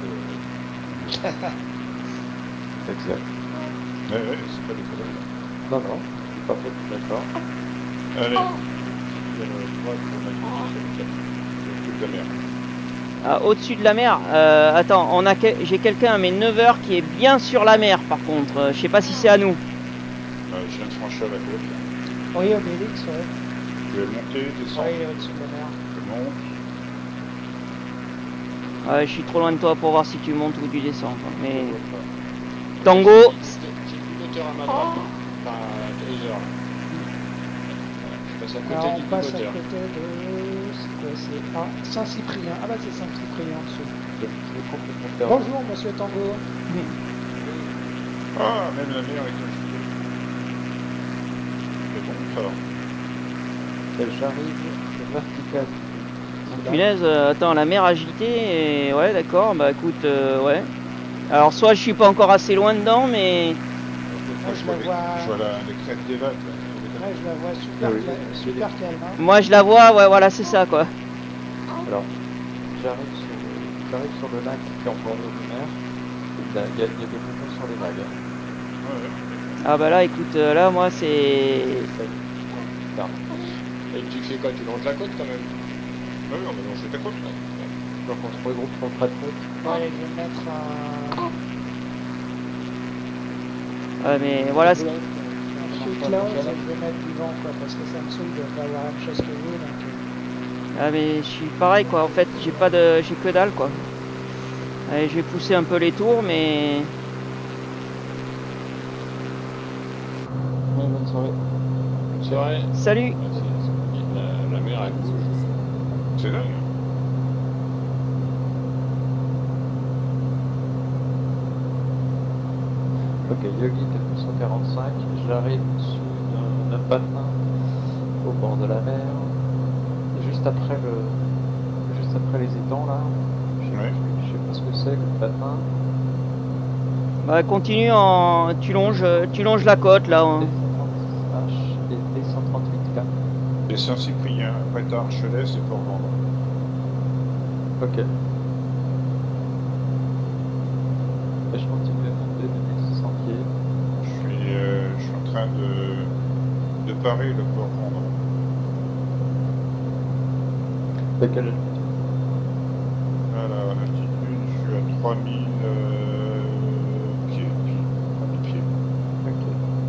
euh, Exact. ouais, ouais, c'est pas des conneries. Non, non, je suis pas fait, d'accord. Allez. Il y a le droit pour mettre le truc de la mer. Ah, au-dessus de la mer, euh, attends, on a que... j'ai quelqu'un à mes neuf heures qui est bien sur la mer, par contre. Euh, je sais pas si c'est à nous. Euh, je viens de franchir la côte. Oui, Obélix, ouais. Je vais monter, descendre. Ouais, il est au-dessus de la mer. Je monte. Ouais, je suis trop loin de toi pour voir si tu montes ou tu descends. Quoi. Mais... Je vois pas. Tango, J'ai plus moteur à ma droite. Enfin, Taser. Je passe à côté Alors, du on passe à moteur. côté de... C'est quoi, c'est... Ah, Saint-Cyprien. Ah bah, c'est Saint-Cyprien, en dessous. Je vais complètement perdre. Bonjour, monsieur Tango. Ah, même la mer est congelée. C'est bon, ça va. Et j'arrive vertical. punaise, euh, attends, la mer agitée, et... ouais, d'accord, bah écoute, euh, ouais. Alors, soit je suis pas encore assez loin dedans, mais... Moi, je la les- vois- je vois la, les crêtes des vagues. Là. Ouais, je la vois super, Ah oui. cla- super calme. Hein. Moi, je la vois, ouais, voilà, c'est ça, quoi. Alors, j'arrive sur, le- j'arrive sur le lac qui est en bord de mer. Il y a, il y a- il y a des mouvements sur les vagues. Hein. Ouais, ouais. Ah bah là, écoute, euh, là, moi, c'est... Ferme. Et tu fais quoi? Tu longes la côte quand même? Ouais, on va manger ta côte là. Donc on se regroupe sur le trait de côte. Ouais, je vais mettre un... Ouais, mais voilà, c'est- un truc là, et je vais mettre du vent, quoi, parce que ça me saoule de pas avoir la même chose que vous, donc... euh, ah, mais je suis pareil, quoi, en fait, j'ai pas de... j'ai que dalle, quoi. Allez, je vais pousser un peu les tours, mais... Ouais, bonne soirée. C'est vrai. Salut. Ouais, c'est- c'est- La, la mer elle bouge. C'est dingue. Ok, Yogi quatre cent quarante-cinq, j'arrive au-dessus d'un d'un patin au bord de la mer, juste après le, juste après les étangs là. Je sais, Ouais. je sais pas ce que c'est que le patin. Bah, continue en... Tu longes, tu longes la côte, là. hein. D cent trente-six H et D cent trente-huit K. Les Saint-Cyprien, après Archelet, c'est pour vendre. Ok. Et je continue à monter de mille six cents pieds. Je suis, euh, je suis en train de, de parer le port vendre. À quelle altitude? À la altitude, je suis à trois mille euh, pieds. trois mille pieds. Ok.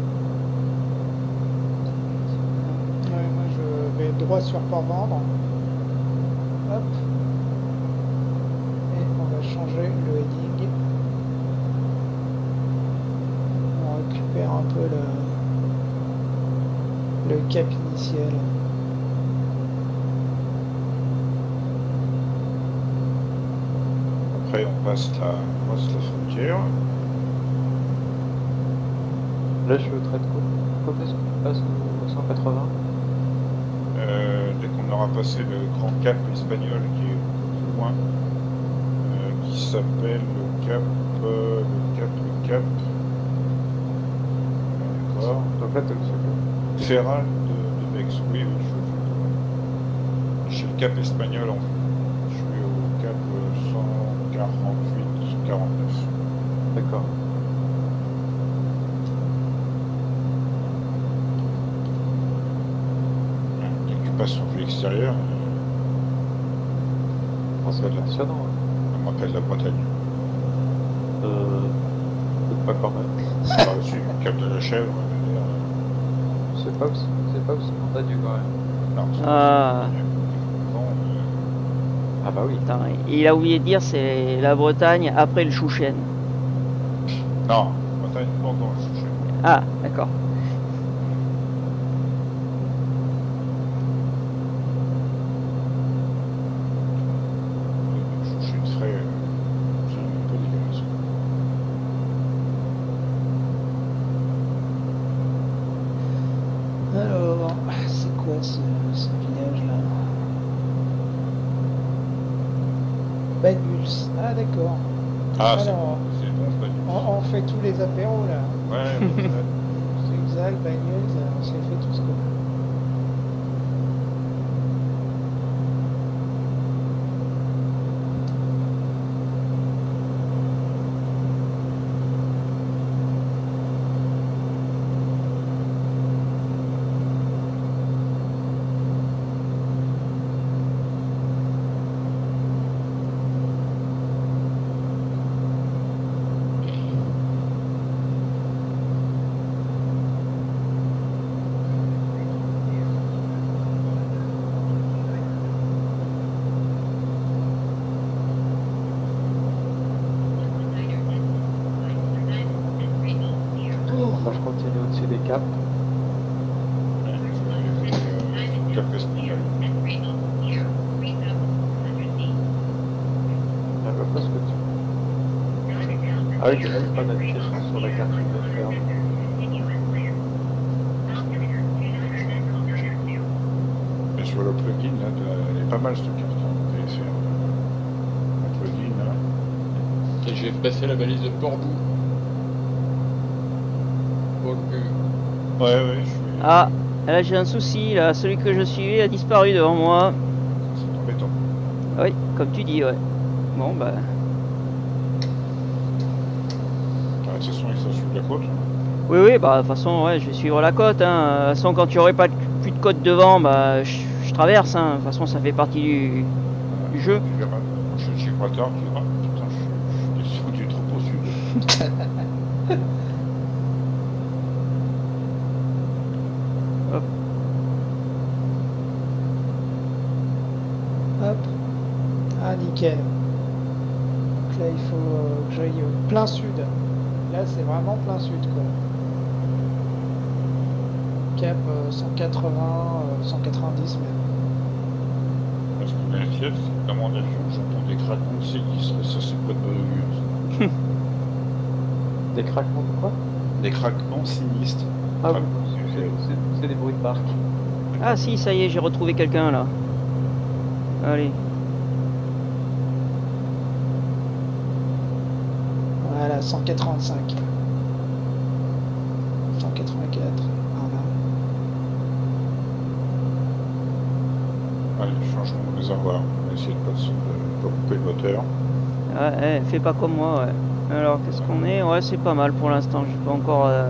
Ouais, moi, je vais droit sur Port-Vendre. Hop. Et on va changer le heading. On récupère un peu le, le cap initial. Après, on passe la, on passe la frontière. Là je suis au trait de côte. Quand est-ce qu'on passe au cent quatre-vingts? Euh, dès qu'on aura passé le grand cap espagnol qui est beaucoup plus loin, euh, qui qui s'appelle le Cap, euh, le Cap, le Cap. D'accord. Donc là, t'as le second. Ferral de, de Bex, oui, oui, je, je, je suis le Cap espagnol en fait. Je suis au Cap cent quarante-huit, cent quarante-neuf. D'accord. Dès que tu passes sur vue extérieure, Oh, c'est impressionnant. Hein. on m'appelle la Bretagne. Euh. Peut-être pas quand même. Ah, si, le Cap de la Chèvre, euh, C'est pas aussi, c'est pas aussi montagneux quand même. non, c'est Ah. bon, euh, Ah bah oui. Putain, il a oublié de dire c'est la Bretagne après le Chouchen. non, Bretagne pendant le Chouchen. Ah, d'accord. Le Chouchen frais, euh, c'est un peu dégueulasse. Alors, c'est quoi ce, ce village là? Banyuls. Ah d'accord. Ah, c'est Alors, bon, c'est bon, pas du on, on fait tous les apéros là. Ouais, mais ça- Zigzag, Banyuls, on s'est fait tout ce qu'on a. Moi je continue au-dessus des caps. euh, Cap espagnol. Je vois pas ce que tu. Ah oui, il y a même pas d'indication sur la carte de faire. Et sur le plugin, là, de- elle est pas mal cette carte. Hein, T F R. Un plugin, là. Et j'ai passé la balise de Port-Bou. Pour le cul. Ouais, ouais, je suis. Ah, là j'ai un souci, là, celui que je suivais a disparu devant moi. C'est embêtant. Oui, comme tu dis, ouais. Bon, bah... Ah, de toute façon, ils sont sur la côte. Hein. Oui, oui, bah de toute façon, ouais, je vais suivre la côte. Hein. De toute façon, quand tu aurais pas de- plus de côte devant, bah je, je traverse. Hein. De toute façon, ça fait partie du, du jeu. Tu verras, je suis de Gibraltar, tu verras. Putain, je suis, je suis du trop au sud. Hop. Hop. Ah nickel. Donc là il faut euh, que j'aille au plein sud. Là c'est vraiment plein sud quoi. Cap euh, cent quatre-vingts, euh, cent quatre-vingt-dix même. Parce que l'inquiète, c'est dans mon avion, j'entends des craquements de sinistres, et ça, c'est pas de bonne augure. Des craquements de quoi? Des craquements sinistres. Ah oui, Craquements, c'est- c'est- c'est c'est des bruits de barque. Ah si, ça y est, j'ai retrouvé quelqu'un là. Allez. Voilà, cent quatre-vingt-cinq. cent quatre-vingt-quatre. Voilà. Allez, changement de réservoir. On va essayer de pas, se- de pas couper le moteur. Ouais, eh, fais pas comme moi, ouais. Alors, qu'est-ce qu'on est? Ouais, c'est pas mal pour l'instant. Je peux encore... euh,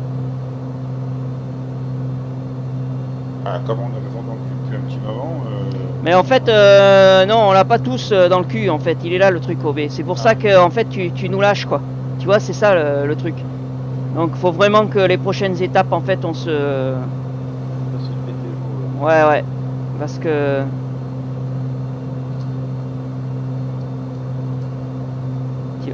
Ah, comme on a le vent dans le cul depuis un petit moment, euh, Mais en fait, euh, non, on l'a pas tous euh, dans le cul, en fait. Il est là, le truc, O B. C'est pour Ah. ça que, en fait, tu, tu nous lâches, quoi. Tu vois, c'est ça, le, le truc. Donc, faut vraiment que les prochaines étapes, en fait, on se... Ça, c'est une météo. euh, Ouais, ouais. Parce que... Tu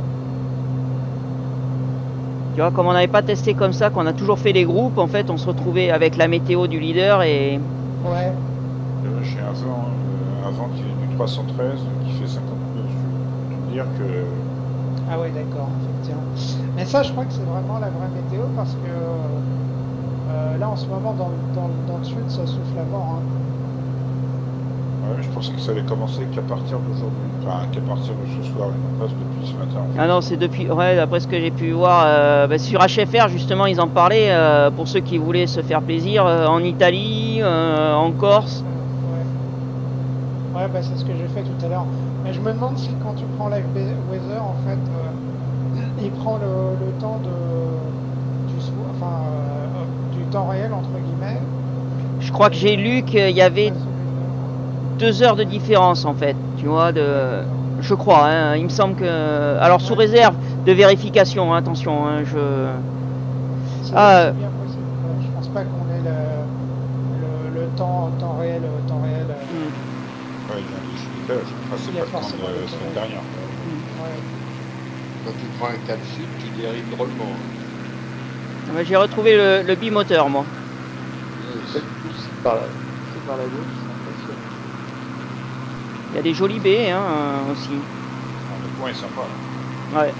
tu vois, comme on n'avait pas testé comme ça, qu'on a toujours fait des groupes, en fait, on se retrouvait avec la météo du leader et... Ouais. euh, j'ai un vent, euh, un vent qui est du trois cent treize, qui fait cinquante nœuds. Je peux te dire que Ah ouais d'accord, effectivement. Mais ça je crois que c'est vraiment la vraie météo parce que euh, là en ce moment dans, le- dans, le- dans le sud ça souffle à mort. Hein. Ouais, je pensais que ça allait commencer qu'à partir d'aujourd'hui. Enfin, qu'à partir de ce soir, et non pas depuis ce matin. En fait. Ah non, c'est depuis, ouais, d'après ce que j'ai pu voir, euh, bah, sur H F R justement, ils en parlaient euh, pour ceux qui voulaient se faire plaisir euh, en Italie, euh, en Corse. Ouais, ouais bah, c'est ce que j'ai fait tout à l'heure. Mais je me demande si quand tu prends Live Weather, en fait, euh, il prend le, le temps de, du, enfin, euh, du temps réel, entre guillemets. Je crois que j'ai lu qu'il y avait deux heures de différence en fait, tu vois, de, je crois, hein, il me semble que, alors sous réserve de vérification, hein, attention, hein, je... C'est ah, bien possible, je pense pas qu'on ait le, le, le temps, temps réel, temps réel. Hmm. Ouais, il y a des décalages, enfin, c'est pas le temps de la semaine dernière. Hmm. Ouais. Quand tu prends un cap sud, tu dérives drôlement. Bah, j'ai retrouvé le, le bimoteur moi. C'est plus par la, c'est par la gauche, c'est impressionnant. Il y a des jolies baies hein, aussi. Ah, le coin est sympa. Là. Ouais.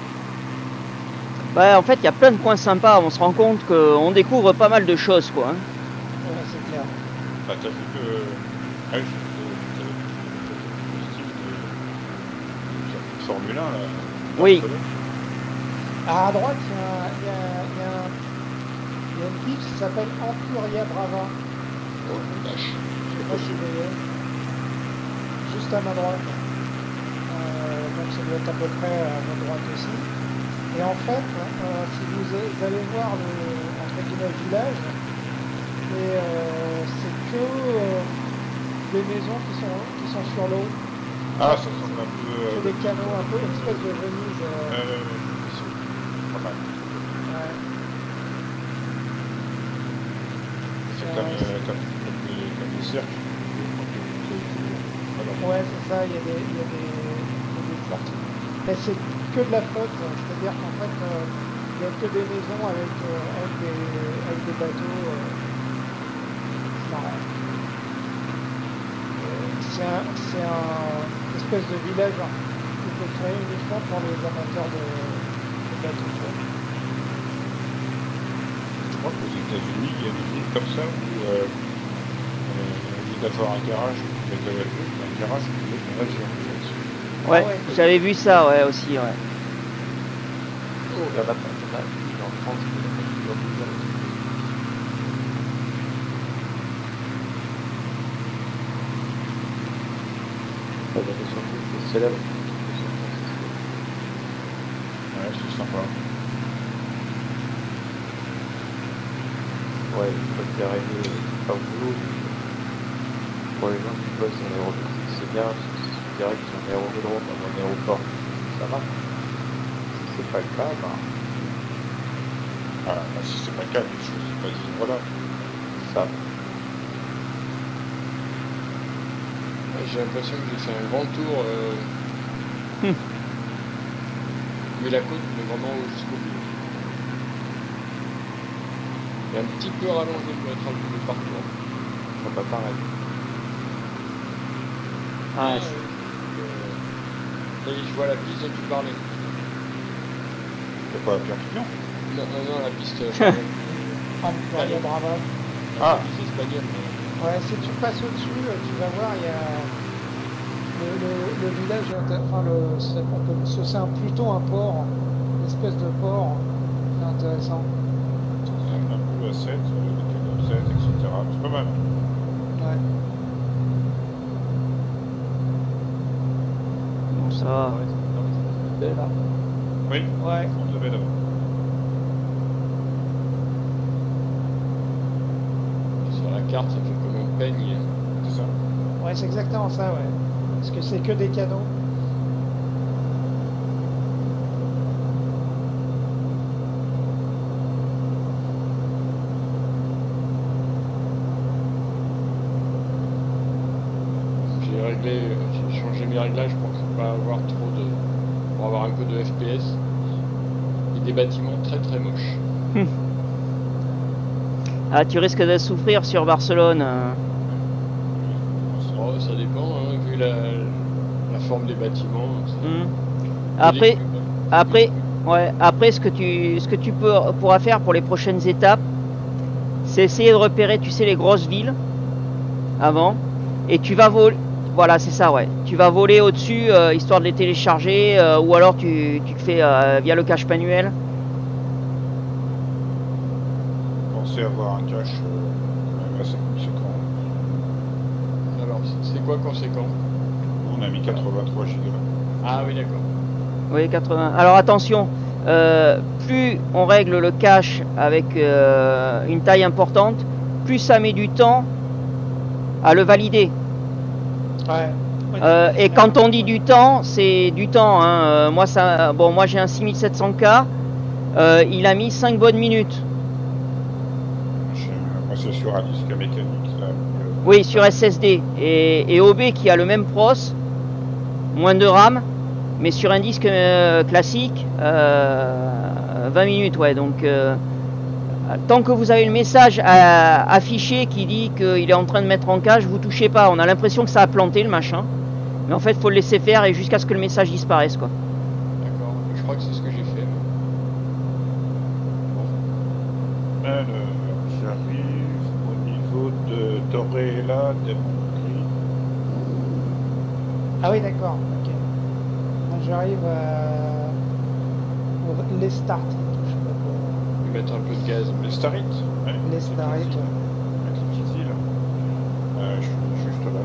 Bah, en fait, il y a plein de coins sympas. On se rend compte qu'on découvre pas mal de choses, quoi. Hein. Ouais, c'est clair. Bah, t'as vu que. Ah oui, t'as vu le style de Formule un, là. Oui. Ah, à droite, il y a, il y a, il y a, il y a une piste qui s'appelle Ampuria Brava. Oh, vache. Je sais pas si vous voyez. Juste à ma droite. Euh, donc ça doit être à peu près à ma droite aussi. Et en fait, euh, si vous allez voir le entre guillemets village, et euh, c'est que euh, des maisons qui sont qui sont sur l'eau. Ah, ça ressemble un peu. C'est Euh, des canaux, un peu une espèce de Venise. Euh... Euh, c'est pas mal. Ouais. C'est Euh, comme, euh, comme, comme, des, comme des cercles. Ouais, c'est ça, il y a des, il y a des, il y a des sorties. Mais c'est que de la flotte, c'est-à-dire qu'en fait, euh, il n'y a que des maisons avec, euh, avec, des, avec des bateaux. Euh, c'est marrant. C'est un, c'est un espèce de village hein, qui peut créer uniquement pour les amateurs de, de bateaux. Quoi. Je crois qu'aux États-Unis, il y a des villes comme ça où, euh, euh, au lieu d'avoir un garage, vous mettez la queue, un garage, vous mettez une région. Ouais, Ah ouais, j'avais vu ça, ouais, aussi, ouais. Oh, là, là, là, il est en France, il est en France. Ça va être surtout c'est célèbre. Ouais, c'est sympa. Ouais, une fois qu'il est arrivé, pas au boulot. Pour les gens qui bossent dans l'aéronautique, c'est bien, parce que c'est direct sur un aérodrome, dans un aéroport, ça marche. Si c'est pas le cas, ben. Ah, bah, si c'est pas le cas, les choses se passent, voilà. Ça. J'ai l'impression que j'ai fait un grand tour. Euh... Hum. Mais la côte, mais vraiment jusqu'au bout. Et un petit peu rallongé le le parcours. C'est pas pareil. Ah, euh, ça y est, je vois la piste dont tu parlais. C'est pas Perpignan. Non, non, non, la piste. Ampuria Brava. Ah, la piste espagnole. Ouais, si tu passes au-dessus, tu vas voir, il y a le, le, le village, enfin, le, c'est, on peut, c'est un, plutôt un port, une espèce de port, c'est intéressant. Un peu à sept, le canot sept, et cetera. C'est pas mal. Ouais. bon, ça va. Ouais, c'est non, mais c'est là. Oui, Ouais. on devait d'abord. Sur la carte, ça fait comme un peigne. C'est ça. Ouais, c'est exactement ça, ouais. Parce que c'est que des canaux. J'ai réglé, j'ai changé mes réglages pour ne pas avoir trop de. pour avoir un peu de F P S. Et des bâtiments très très moches. Ah, tu risques de souffrir sur Barcelone. hein. Oh, ça dépend, hein, vu la, la forme des bâtiments. ça- Hum. Il y a Après, des- après, ouais, après, ce que tu, ce que tu peux, pourras faire pour les prochaines étapes, c'est essayer de repérer, tu sais, les grosses villes avant, et tu vas voler. Voilà, c'est ça, ouais. Tu vas voler au-dessus, euh, histoire de les télécharger, euh, ou alors tu, tu le fais euh, via le cache manuel. Pensez avoir un cache euh, quand même assez conséquent. Alors, c'est- c'est quoi conséquent? On a mis quatre-vingt-trois gigas. Ah oui, d'accord. Oui, quatre-vingts. Alors attention, euh, plus on règle le cache avec euh, une taille importante, plus ça met du temps à le valider. Ouais. Euh, et quand on dit du temps, c'est du temps. Hein. Euh, moi, ça, bon, moi j'ai un six mille sept cents K. Euh, il a mis cinq bonnes minutes. J'ai- Moi, c'est sur un disque mécanique. Là, euh, Oui, sur S S D. Et, et O B qui a le même pros, moins de RAM, mais sur un disque euh, classique, euh, vingt minutes. Ouais, donc euh, tant que vous avez le message à, affiché qui dit qu'il est en train de mettre en cache, vous touchez pas. On a l'impression que ça a planté le machin. Mais en fait, il faut le laisser faire et jusqu'à ce que le message disparaisse, quoi. D'accord. Je crois que c'est ce que j'ai fait. Bon. Alors, j'arrive au niveau de Torreella del Moncri. Ah oui, d'accord. Ok. Moi, j'arrive à au- les start. Je sais pas quoi. Je vais mettre un peu de gaz. Les Starit ouais. Les Starit, Avec ouais. les petites îles. Euh, je suis juste là.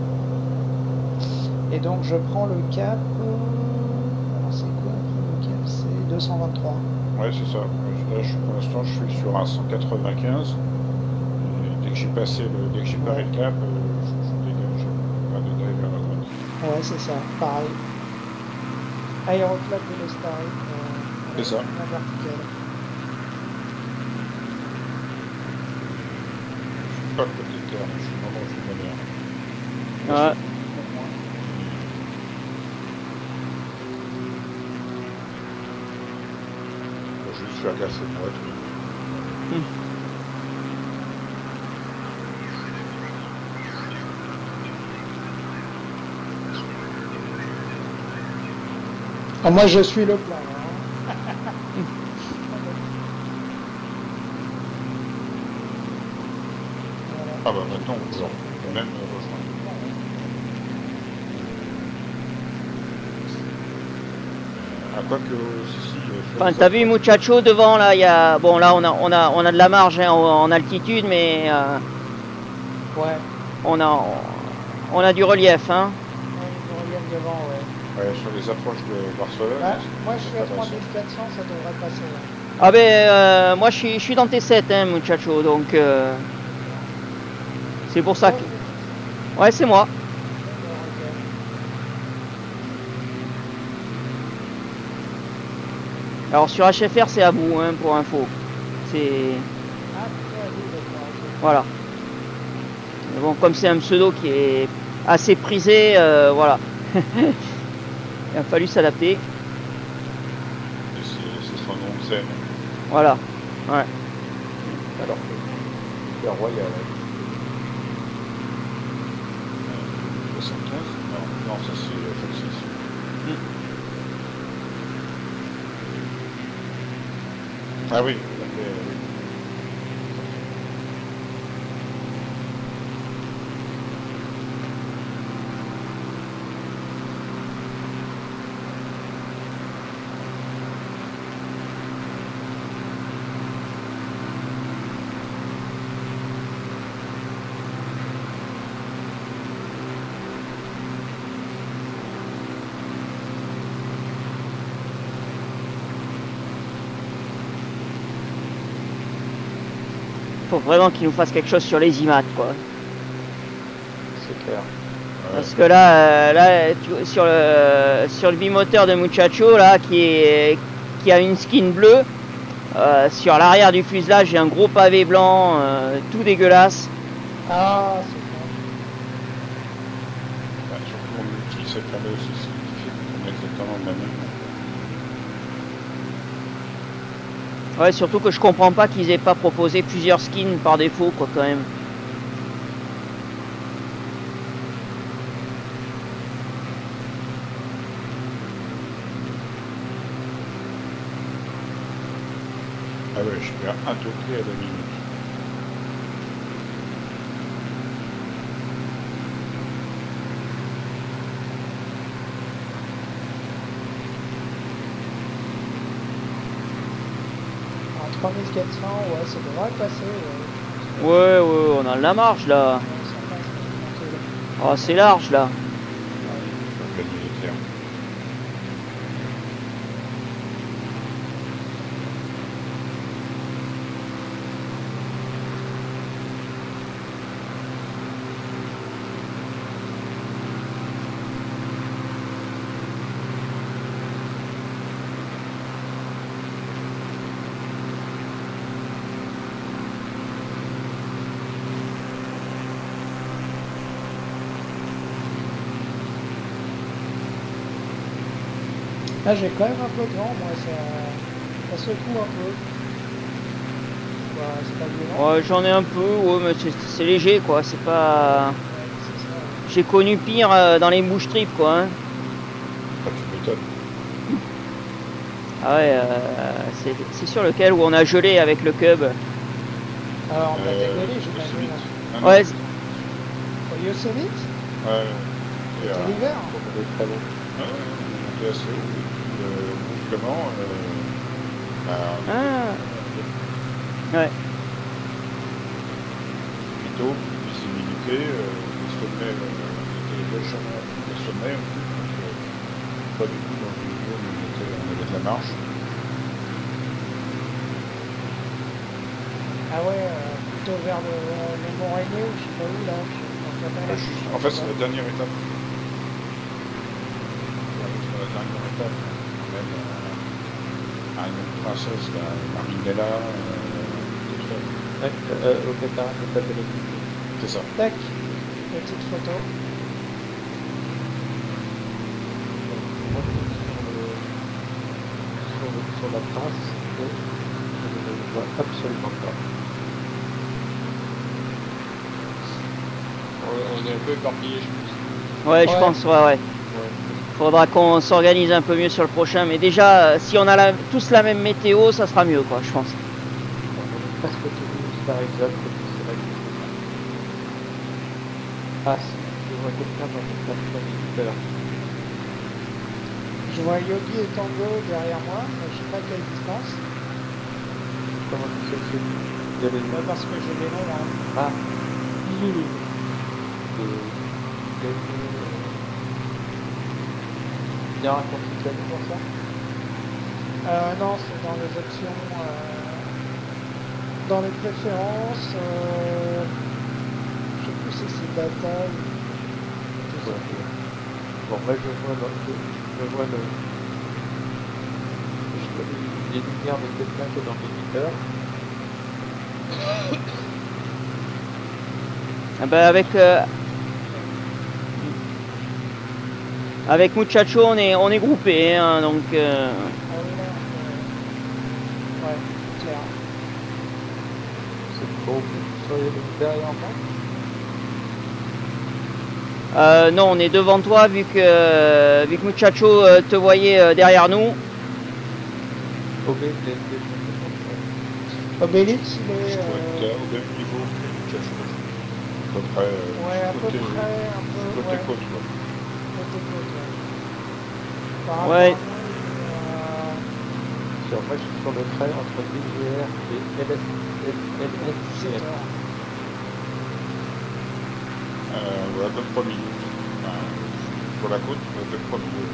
Et donc je prends le cap. euh, Alors c'est quoi après le cap? C'est deux cent vingt-trois. Ouais, c'est ça. Là, je, pour l'instant, je suis sur un cent quatre-vingt-quinze. Et dès que j'ai passé le, dès que j'ai paré le cap, euh, je, je dégage un degré vers la droite. Ouais, c'est ça, pareil. Aéroclub de l'Estari. Euh, C'est ça. La verticale. Je suis pas le côté de terre, mais je suis vraiment au fond de la mer. Ouais. Faut juste faire gaffe aux boîtes. oui. Ah, moi je suis le plan. Hein. Voilà. Ah bah maintenant, on peut, on peut même rejoindre le plan. Ah, quoi que, si, si. euh, sur Enfin, les t'as autres- vu Muchacho devant là, il y a bon là on a on a on a de la marge hein, en, en altitude, mais euh, Ouais. on a on a du relief hein. Ouais, je reviens devant, ouais. Ouais, sur les approches de Barcelone. Ah, c'est- moi je c'est suis à pas trois mal, mille quatre cents, ça devrait passer. Ouais. Ah ben euh, moi je suis je suis dans T sept hein Muchacho, donc euh, c'est pour ça que ouais c'est moi. Alors sur H F R c'est à bout hein, pour info. C'est Ah, putain, oui, d'accord, ok. voilà. Mais bon comme c'est un pseudo qui est assez prisé, euh, voilà. Il a fallu s'adapter. Et C'est c'est son nom de scène. Voilà. Ouais. Alors que c'est royal. soixante-quinze Non, non, ça c'est F six. Ah oui, tout à fait, oui. Faut vraiment qu'il nous fasse quelque chose sur les I M A T quoi. C'est clair. Ouais. Parce que là, euh, là tu- sur le sur le bimoteur de Muchacho là qui est qui a une skin bleue, euh, sur l'arrière du fuselage j'ai un gros pavé blanc, euh, tout dégueulasse. Ah, c'est bon. Bah, surtout on utilise cette fameuse aussi, qui fait qu'on a exactement le même. Ouais, surtout que je comprends pas qu'ils aient pas proposé plusieurs skins par défaut quoi quand même. Ah ouais, je suis à un degré à la minute. trois mille quatre cents, ouais, ça devrait passer. Ouais, Ouais, ouais, on a de la marge là. Ouais, ça passe, monter là. Oh, c'est large là. Gagner les terres. Là, j'ai quand même un peu de vent, moi, ça, ça secoue un peu. Bah, c'est pas violent. Ouais, j'en ai un peu, ouais, mais c'est- c'est léger quoi. C'est pas. Ouais, c'est ça. Ouais. J'ai connu pire euh, dans les bush trips quoi. Hein. Ah, tu m'étonnes. Ah ouais, euh, c'est c'est sur lequel où on a gelé avec le cub. Alors, on a Euh, dégueulé, Yosemite. j'imagine. Ah, non. Ouais, c'est- Au Yosemite, Ouais. Et, c'est euh, l'hiver. On est très bon. ah, ouais, on est monté assez haut. Le mouvement, euh, bah, ah, ouais. plutôt, visibilité, euh, les sommets euh, étaient légèrement les sommets, en plus, donc, euh, pas du tout dans le milieu où on était, on avait de la marge. Ah ouais, euh, plutôt vers le, le Mont Rainier ou je sais pas où là. Je sais pas comment ça Bah, s'appelle. juste, en fait, c'est la dernière étape. Ouais, c'est la dernière étape. Même euh, à une princesse, la Marinella, euh, tout ça. Tac, euh, au Qatar, le tape de l'équipe. C'est ça. Tac, petite photo. Moi, je suis sur, le, sur, le, sur la trace et je ne le vois absolument pas. On, on est un peu éparpillé, je pense. Ouais, je Ouais. pense, ouais, ouais. Ouais, Faudra qu'on s'organise un peu mieux sur le prochain, mais déjà, euh, si on a la- tous la même météo, ça sera mieux, quoi, je pense. on est presque tous par exemple, c'est vrai que ah si, je vois quelqu'un dans une plateforme super. Je vois Yogi et Tango derrière moi, mais je sais pas quelle distance. Comment tu sais que c'est lui? Il y a les Bah, parce que j'ai les noms. Hein. Ah Et il y a une... Il y a un raccourci qui a mis pour ça? Euh, non, c'est dans les options, euh, dans les préférences. Euh, je sais plus si c'est bataille. Je sais Ouais. plus. Bon, moi je vois le... Je, je vois le... Je vois les lumières de quelqu'un qui est dans l'éditeur. Ah bah, avec euh, avec Muchacho, on est on est groupé, hein, donc euh, Ah oui, là, euh, ouais, c'est clair. C'est trop... Vous seriez derrière moi? euh, non, on est devant toi vu que euh, vu que Muchacho euh, te voyait euh, derrière nous. O B, les les Obélix, il est. Je dois Euh, être au même niveau que le cachot. À peu près. euh, ouais, à peu côté, près, un peu. côté Ouais, côte, quoi. côté côte, ouais. Par Ouais. rapport à nous, euh, Sur, moi je suis sur le trait entre B G R et L S dix-sept L S heures. Euh, ouais, à peu près milieu. Enfin, sur la côte, à peu près milieu.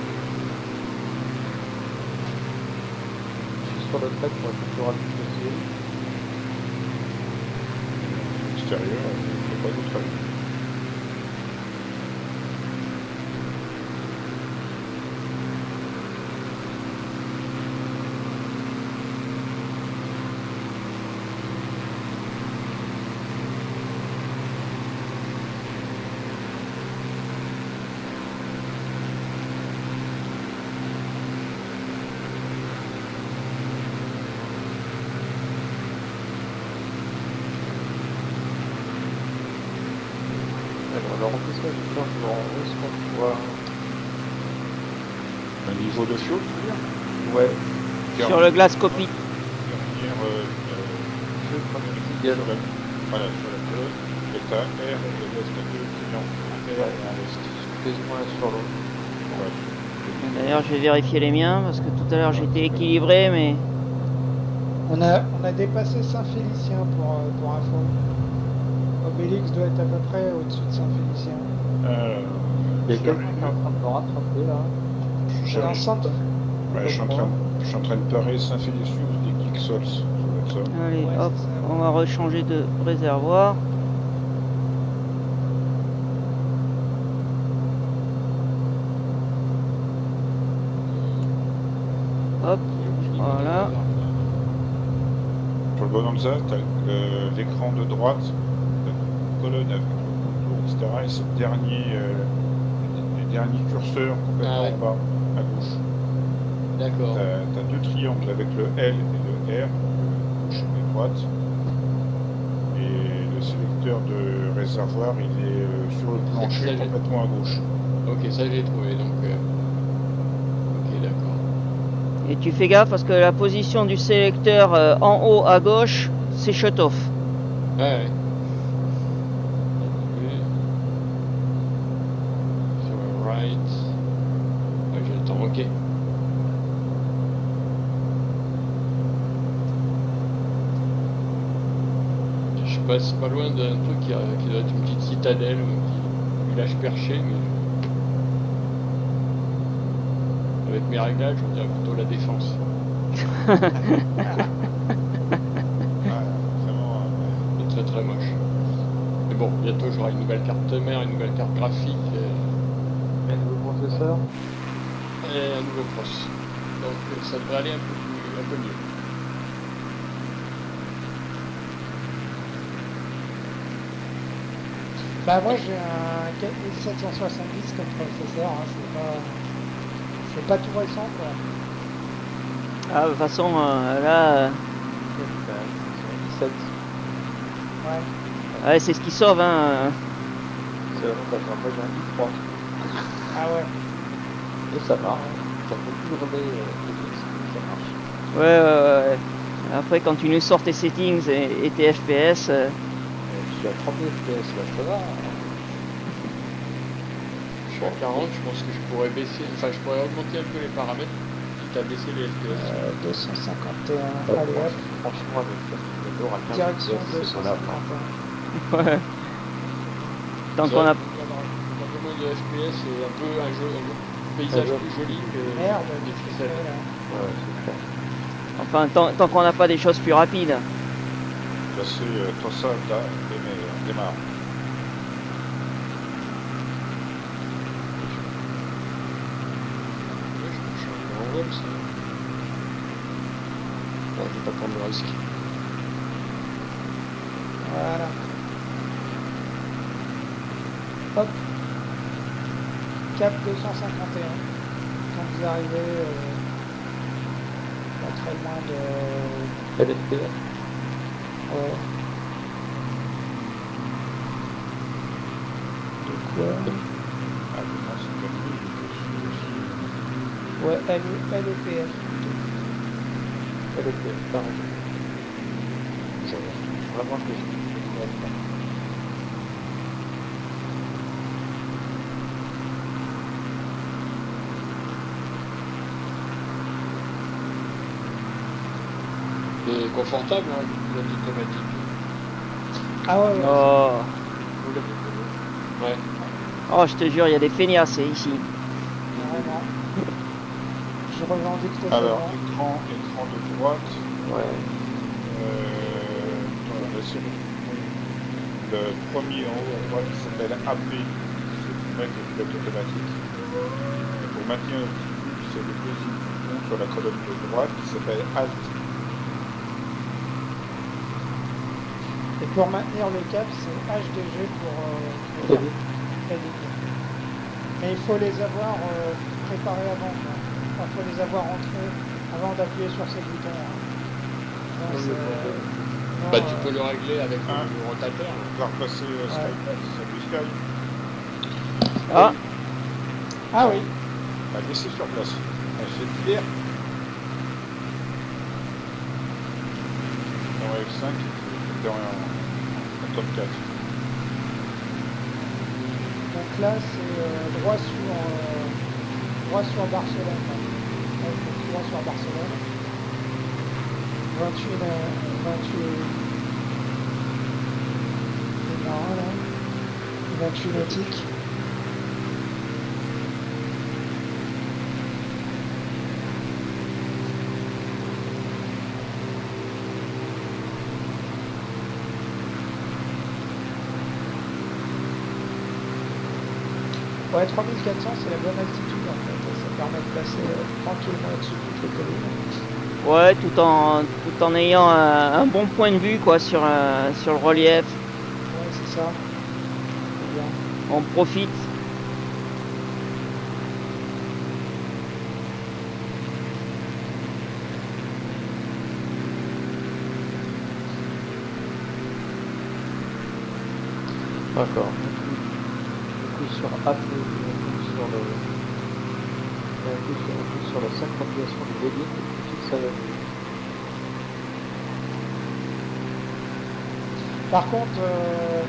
Je suis sur le trait pour être plus rapide possible. Extérieur, il n'y a pas d'autre avis. Alors, alors en plus, là, je pense que on est qu'on voit. Un niveau de fiole, tu veux dire? Ouais, Sur le glace copie. Dernière, euh, euh, je prends une petite sur galon. la, voilà, sur la côte, et t'as R et l'Est à deux clients. R et à l'Est. Quasiment un sur l'autre. Ouais. D'ailleurs, je vais vérifier les miens parce que tout à l'heure j'étais équilibré, mais On a, on a dépassé Saint-Félicien pour, euh, pour info. Obélix doit être à peu près au-dessus de Saint-Félicien. Euh, Il y a quelqu'un qui est en train de me rattraper là. je, C'est dans le centre. ouais, je, suis en train, je suis en train de parer Saint-Félicius des Kixols. Ça doit être ça. Allez, Ouais, hop, c'est ça. on va rechanger de réservoir. Hop, voilà. Pour le Bonanza, tu as l'écran de droite, la colonne avec le contour, et cetera. Et c'est le dernier, euh, les derniers curseurs complètement Ah ouais. en bas, à gauche. D'accord. Tu as deux triangles avec le L et le R, gauche et droite. Et le sélecteur de réservoir, il est euh, sur le plancher Ça, j'ai- complètement à gauche. Ok, ça j'ai trouvé donc. euh, Ok, d'accord. Et tu fais gaffe parce que la position du sélecteur euh, en haut à gauche, c'est shut-off. Ouais, ouais. Sur le right. Ouais, j'ai le temps, ok. Je passe pas loin d'un truc qui, a- qui doit être une petite citadelle ou un petit village perché, mais je- avec mes réglages, on dirait plutôt la défense. Ah, vraiment, euh, C'est très très moche. Mais bon, bientôt j'aurai une nouvelle carte mère, une nouvelle carte graphique et, Un nouveau processeur. et un nouveau cross. Donc euh, ça devrait aller un peu, plus, un peu mieux. Bah moi j'ai un quatre mille sept cent soixante-dix comme processeur, hein, c'est pas, c'est pas tout récent quoi. Ah, de toute façon, euh, là, euh, sept. Ouais. ouais, c'est ce qui sauve. Hein. C'est vraiment pas grave. Moi j'ai un i trois. Ah ouais. Et ça marche. Ça fait plus de relais euh, ça marche. Ouais, ouais, ouais. Après, quand tu nous sors tes settings et, et tes F P S, euh, Euh, Je suis à trente F P S là, ça va. Je suis à quarante, je pense que je pourrais baisser, enfin je pourrais augmenter un peu les paramètres, quitte à baisser les F P S. Euh, deux cent cinquante et un, Ouais, allez hop, Franchement, avec le tour à quinze direction F P S, deux c'est cent pas là. cinquante et un. ouais. Tant Ça, qu'on a. un peu moins de F P S et un peu un, jeu, un paysage Ouais. plus joli que Merde, les qu'est-ce que pixels. c'est là? Ouais, c'est clair. Enfin, tant, tant qu'on n'a pas des choses plus rapides. là, c'est euh, toi ça, là, démarre. démarre. Ouais, je peux changer en vol, ça. Bon, je vais pas prendre le risque. Voilà. Hop. Cap deux cent cinquante et un. Quand vous arrivez euh, pas très loin de... L F P S. Ouais. De quoi? Ah, mais non, c'est comme lui, je suis aussi. Ouais, L E P F. L F P S, t'as raison. Vraiment que je suis pas. C'est confortable, hein, le pilote automatique. Ah ouais, ouais. Oh, Vous l'avez connu? Ouais. oh je te jure, il y a des feignasses ici. Vraiment. Je revendique totalement. Alors, écran, écran de droite. Ouais. Euh, attends, la série. Le premier en haut à droite qui s'appelle A P, c'est pour mettre le pilote automatique. Et pour maintenir le petit c'est le deuxième bouton sur la colonne de droite qui s'appelle Alt. Et pour maintenir le cap, c'est H D G pour... Euh, pour Edit. edit. Mais il faut les avoir euh, préparés avant. quoi. Enfin, il faut les avoir entrés avant d'appuyer sur ces boutons. hein. Sinon, Oui, c'est- oui, oui. sinon, Bah tu euh, peux le régler avec Ah. le rotateur. On va repasser euh, Ouais. Skype, salut Skype. Ah, Ah oui. Bah, laissez sur place. Ah, j'ai dit hier. En F cinq, c'était en, en top quatre. Donc là, c'est euh, droit sur euh, droit sur Barcelone. là. Ouais, donc droit sur Barcelone. vingt-huit, euh, vingt-huit... C'est marrant là. vingt-huit nautiques. Ouais, trois mille quatre cents c'est la bonne altitude en fait, ça permet de passer euh, tranquillement au-dessus de toutes les collines. Ouais, tout en, tout en ayant un, un bon point de vue quoi sur, euh, sur le relief. Ouais, c'est ça. C'est bien. On profite. D'accord. Du coup, sur Apple, sur le. Du coup, sur, sur la synchronisation du vélo, tu fixes avec. Par contre, euh,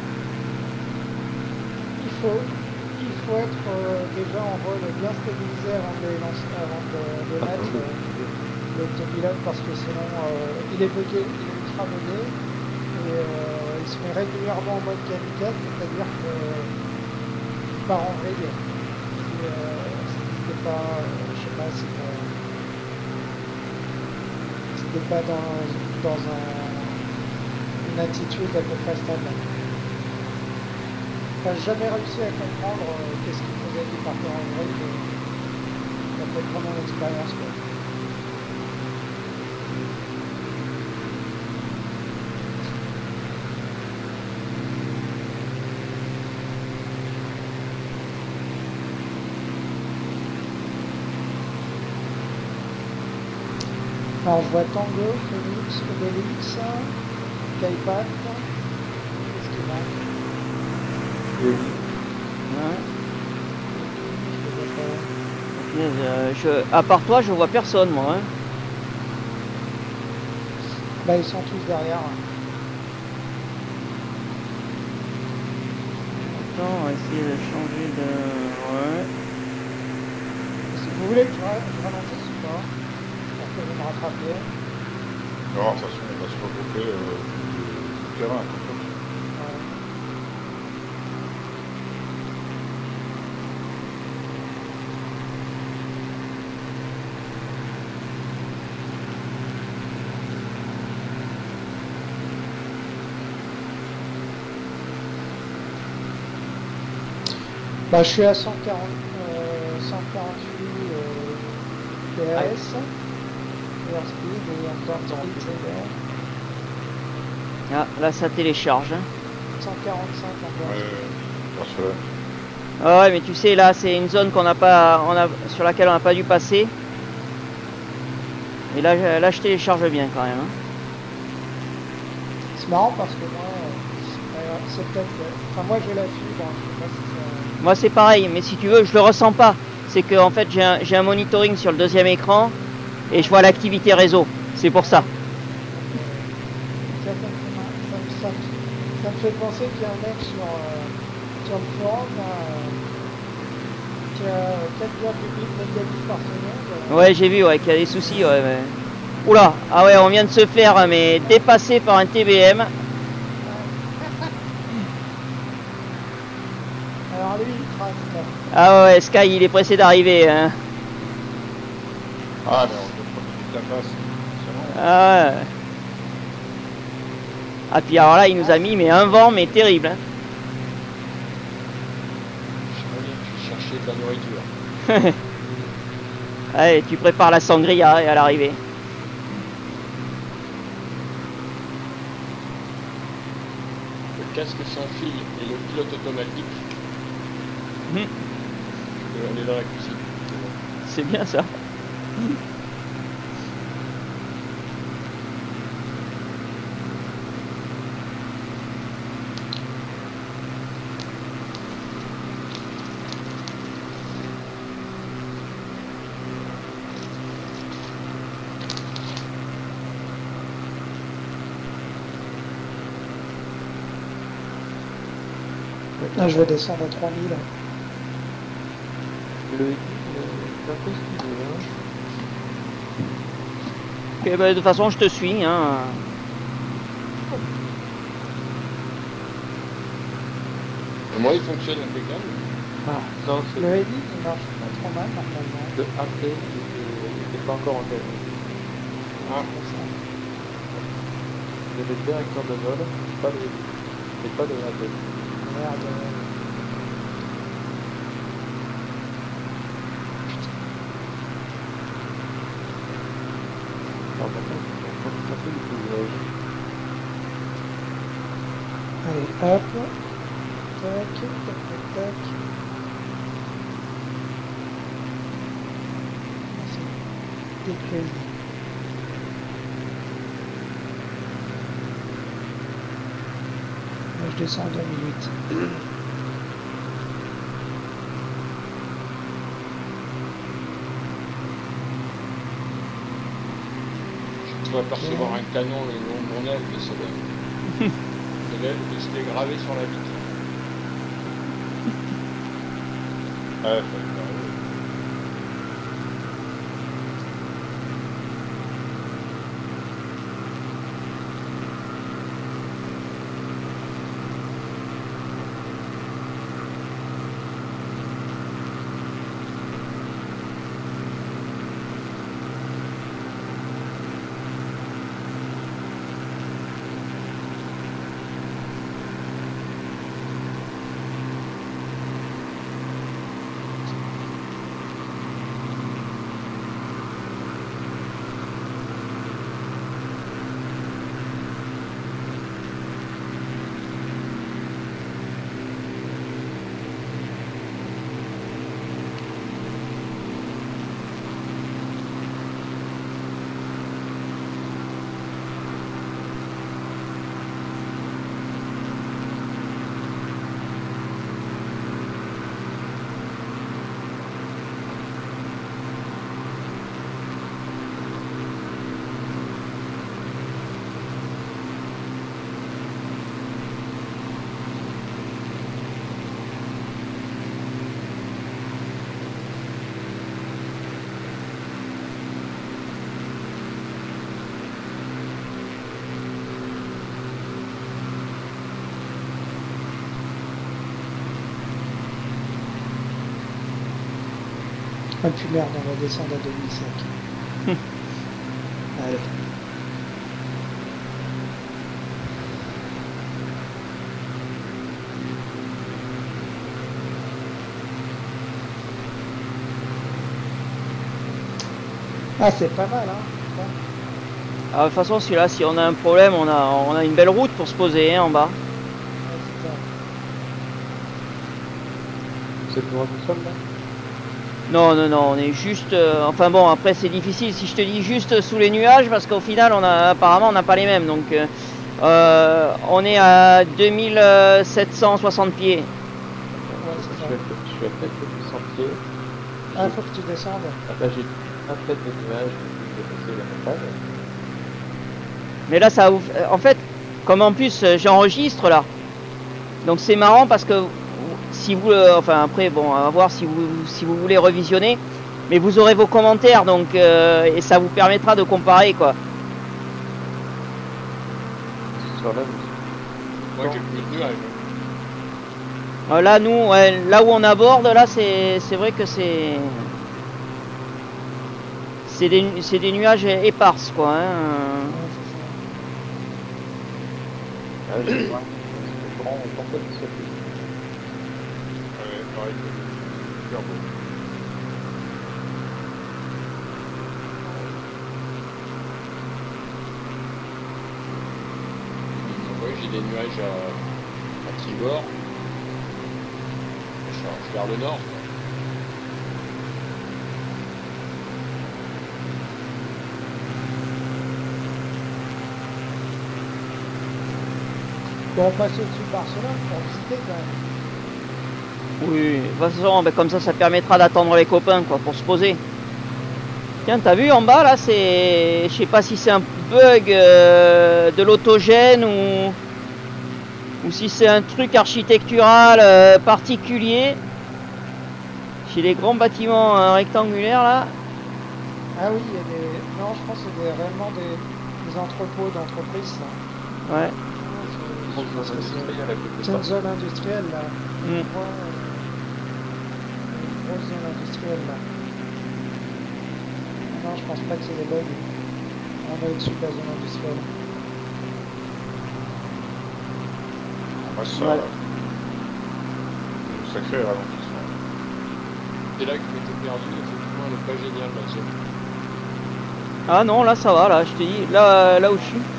il, faut, il faut être euh, déjà en vol bien stabilisé avant de, lancer, avant de, de mettre euh, l'autopilote parce que sinon euh, il est bugué, il est ultra bugué et euh, il se met régulièrement en mode kamikaze, c'est-à-dire qu'il part en vrille. Et, euh, c'était pas, euh, je sais pas, c'était, c'était pas dans, dans un une attitude à peu près stable. Enfin, j'ai jamais réussi à comprendre euh, qu'est-ce qu'il faisait du parcours en vrille, mais ça peut être vraiment l'expérience quoi. Alors je vois Tango, Phoenix, Obélix, Kaipan, qu'est-ce qu'il manque? Ouais. Je sais pas. Punaise, euh, je, à part toi, je vois personne moi. Hein. Bah ils sont tous derrière. Attends, on va essayer de changer de. Ouais. Si vous voulez que je, ra- je ralentisse ou pas? Pour que vous me rattrapiez. Non, de toute façon, on va se regrouper euh, du terrain. Comme ça. Ouais. Bah, je suis à cent quarante, euh, cent quarante-huit euh, P S, airspeed et en temps speed c'est vert. Ah, là ça télécharge. Hein. cent quarante-cinq en Ouais, temps parce que Ah ouais, mais tu sais, là c'est une zone qu'on n'a pas, on a, sur laquelle on n'a pas dû passer. Et là, je- là je télécharge bien quand même. Hein. C'est marrant parce que moi, euh, c'est peut-être, euh, enfin moi j'ai la fibre, hein, je sais pas si ça... Moi c'est pareil, mais si tu veux, je le ressens pas. C'est que en fait j'ai un, j'ai un monitoring sur le deuxième écran et je vois l'activité réseau. C'est pour ça. Ça, ça, me fait mar- ça, me- ça me- ça me fait penser qu'il y a un mec sur, euh, sur le forum là, euh, qui a quatre virgule huit mégabits par seconde. euh, Ouais, j'ai vu, ouais, qu'il y a des soucis, ouais, mais... Oula, ah ouais, on vient de se faire, mais dépasser par un T B M. Alors lui, il craque là. Ah ouais, Sky, il est pressé d'arriver. Hein. ah, mais on peut profiter de la passe. C'est bon. Ah ouais. Ah puis alors là, il nous a mis mais un vent, mais terrible. Hein. Je reviens, je vais chercher de la nourriture. Allez, tu prépares la sangria à l'arrivée. Le casque sans fil et le pilote automatique. Mhm. Euh, on est dans la cuisine. C'est bien ça. Là, je vais descendre à trois mille. Le le- c'est un peu ce qu'il veut, hein. Ok, bah, de toute façon, je te suis. Hein. Et moi, il fonctionne impeccable. Ah, non, c'est Le heading il marche pas trop mal normalement. le A P, il n'est pas encore en tête. Ah, Il y avait le directeur de vol, pas le mais pas le A P. Merde. Alors, maintenant, on va taper le paysage. Allez, hop. Tac, tac, tac, tac. C'est décalé. Moi, je descends en deux minutes. tu vas percevoir un canon le long de mon aile, mais c'est l'aile. C'est l'aile que je l'ai gravé sur la vitre. Ouais, faut être carré. Ah puis merde, on va descendre à deux mille cinq. Allez. Ah c'est pas mal hein. Bon. Ah, de toute façon, celui-là, si on a un problème, on a, on a une belle route pour se poser hein, en bas. Ouais, c'est ça. Vous êtes loin du sol là? Non, non, non, on est juste... euh, enfin bon, après c'est difficile si je te dis juste sous les nuages, parce qu'au final, on a apparemment, on n'a pas les mêmes. Donc, euh, euh, on est à deux mille sept cent soixante pieds. Ouais, Je c'est suis ça. à, je suis à peut-être deux cents pieds. Ah faut que tu descendes. Ah, là j'ai un tête de nuages, je vais passer la montagne. Mais là, ça vous... En fait, comme en plus, euh, j'enregistre là. Donc c'est marrant parce que si vous... euh, enfin après, bon, à voir si vous, si vous voulez revisionner. Mais vous aurez vos commentaires, donc... euh, et ça vous permettra de comparer, quoi. Sur là, Moi, j'ai plus de nuages. Euh, Là, nous, ouais, là où on aborde, là, c'est c'est vrai que c'est... C'est des, c'est des nuages éparses, quoi. Hein. Ouais, c'est ça. ah, j'ai voir. C'est grand, on peut pas se faire. Ouais, pareil, c'est super beau. Oui, j'ai des nuages à, à tribord. Je suis vers le nord. quoi. Bon, on passe au-dessus de Barcelone pour visiter quand même. Oui, de toute façon, ben, comme ça, ça permettra d'attendre les copains, quoi, pour se poser. Tiens, t'as vu en bas, là, c'est... Je sais pas si c'est un bug euh, de l'autogène ou... ou si c'est un truc architectural euh, particulier. Chez les grands bâtiments euh, rectangulaires, là. Ah oui, il y a des... Non, je pense que c'est des- réellement des, des entrepôts d'entreprises. ça. Ouais. Je Grosse pense zone que c'est industrielle à côté de c'est ça. une zone industrielle là. Mm. On voit, euh, une grosse zone industrielle là. Non, je pense pas que c'est des bugs. On est au-dessus de la zone industrielle. Moi, ça. Voilà. Sacré ralentissement. C'est là que je m'étais perdu, effectivement, elle est pas géniale la zone. Ah non, là ça va, là, je te dis, là, là où je suis.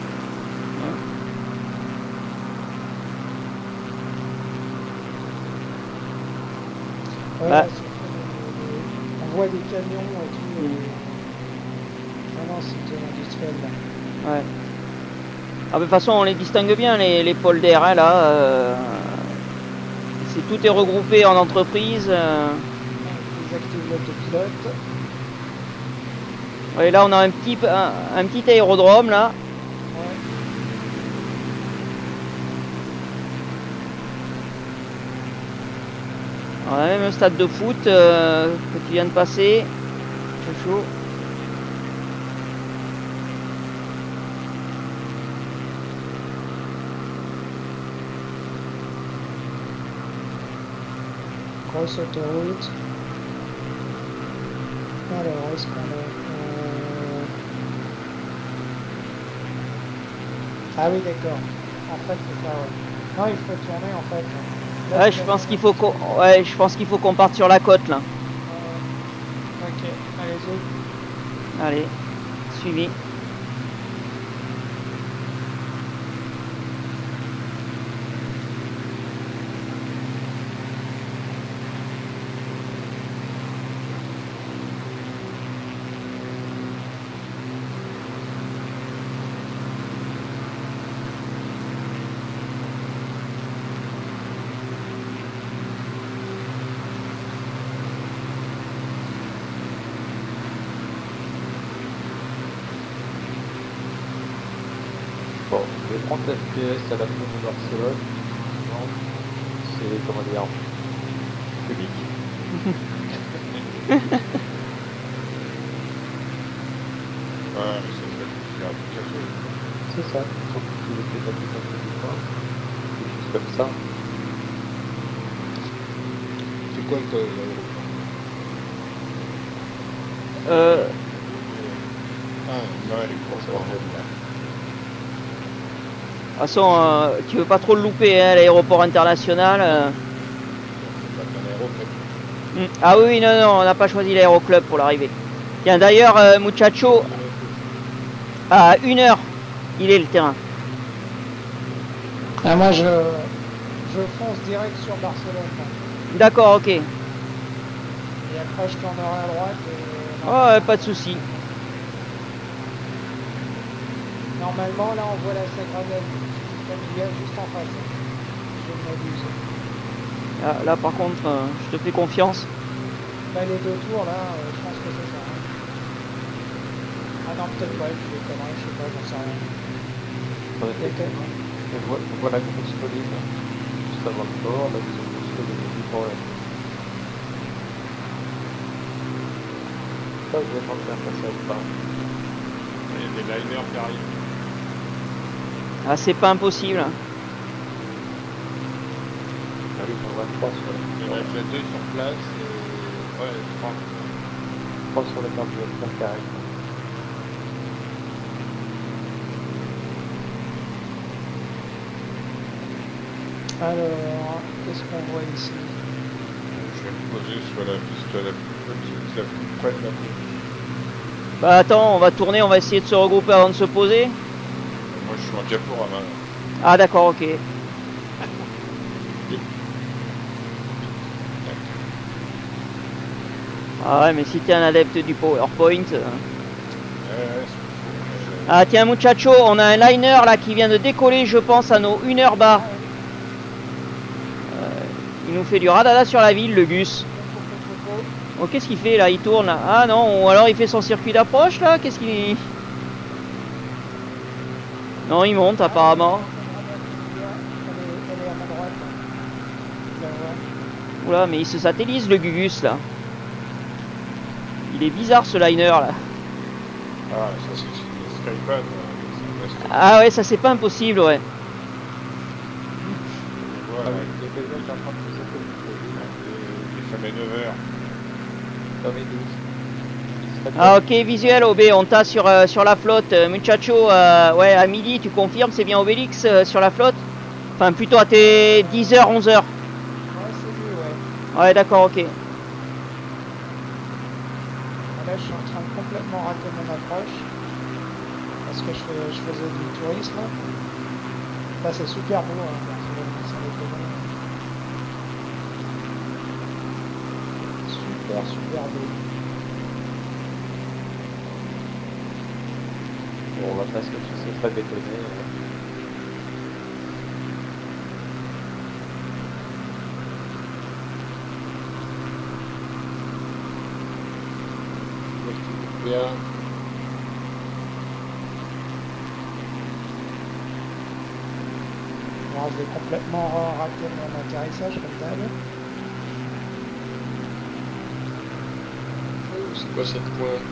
Ouais, Bah. là, c'est- euh, on voit des camions et tout. Mm. et- Non, non, c'est une zone industrielle là. Ouais. Ah, de toute façon, on les distingue bien, les, les pôles d'air, hein, là. euh, c'est, tout est regroupé en entreprise. euh. Ils activent l'autopilote. Ouais, là, on a un petit, un, un petit aérodrome, là. Ouais. On a même un stade de foot euh, que tu viens de passer. C'est chaud. Grosse autoroute. Alors, où est-ce qu'on est Euh, Ah oui, d'accord. En fait, c'est ça, ouais. Non, il faut tourner, en fait. Là, Ouais, tu je vas pense tourner. qu'il faut qu'on, ouais, je pense qu'il faut qu'on parte sur la côte, là. Euh, Ok, allez-y. Allez, suivi. Bon, les trente F P S à la fin de Barcelone, non, c'est comment dire, public. Ouais, mais ça fait faire du café. C'est ça, surtout qu'il était pas tout à fait du temps, des choses comme ça. C'est quoi le l'aéroport Euh, Ah, non, elle est grosse, bordel. de toute façon, euh, tu veux pas trop le louper, hein, l'aéroport international. euh. C'est pas un aéroport. Mm. Ah oui, non, non, on n'a pas choisi l'aéroclub pour l'arrivée. Tiens, d'ailleurs, euh, muchacho, à une heure, il est le terrain. Ah, moi, je, je fonce direct sur Barcelone. moi. D'accord, ok. Et après, je tournerai à droite. Et... Oh, ouais, pas de souci. Normalement, là, on voit la Sagrada Familia juste en face. Je m'abuse. Là, là, par contre, euh, je te fais confiance. Là, les deux tours, là, euh, je pense que c'est ça. hein. Ah non, peut-être pas, je fais des conneries, je sais pas, j'en sais rien. Dans les Ok. On voit, on voit la grosse colline juste avant le port, la maison construite au début du port. Ça, je vais tenter un passage par. Il y a des liners qui arrivent. Ah, c'est pas impossible. Ah oui, on voit trois sur Il y en a la déjà deux sur place. Et... Ouais, trois. trois sur la carte du F carré. Alors, qu'est-ce qu'on voit ici? Je vais me poser sur la piste la plus petite, la plus près de la côte. Bah attends, on va tourner, on va essayer de se regrouper avant de se poser. Moi, je suis en diaporama. là. Ah d'accord, ok. Ah ouais, mais si t'es un adepte du PowerPoint... euh. Ouais, ouais, c'est fou. Ah tiens muchacho, on a un liner là qui vient de décoller, je pense, à nos une heure bas. Euh, il nous fait du radada sur la ville, le Gus. Oh, qu'est-ce qu'il fait là? Il tourne là. Ah non, ou alors il fait son circuit d'approche là? Qu'est-ce qu'il... Non, il monte apparemment. Elle est, elle est à ma droite. Là. Je la vois. Oula, mais il se satellise le Gugus là. Il est bizarre ce liner là. Ah, ça c'est les Skypad. euh, ça reste- Ah ouais, ça c'est pas impossible, ouais. Voilà, Ah oui, il y a quelqu'un qui est en train de se il il fait mes neuf heures. Non mais douze. Ah ok, visuel O B, on t'a sur, euh, sur la flotte. Euh, Muchacho, euh, ouais, à midi, tu confirmes, c'est bien Obélix euh, sur la flotte? Enfin, plutôt à tes dix heures, onze heures. Ouais, c'est lui, ouais. Ouais, d'accord, ok. Là, je suis en train de complètement rater mon approche. Parce que je, fais, je faisais du tourisme. Là, c'est super beau, hein, personnellement, ça m'étonne. Super, super beau. Bon, on va pas se cacher, c'est très bétonné. euh. Bien. Alors, je vais complètement rater mon atterrissage comme d'hab. C'est quoi cette pointe?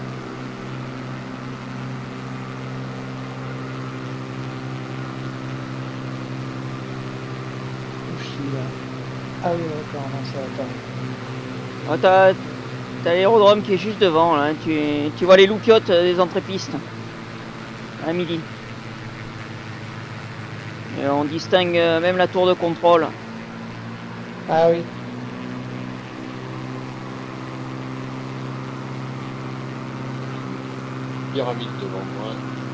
Où je suis là. Ah oui, d'accord, non, ça attend. Ah, t'as t'as l'aérodrome qui est juste devant, là. Tu, tu vois les loupiottes des entrées-pistes. À midi. Et on distingue euh, même la tour de contrôle. Ah oui. Pyramide devant moi.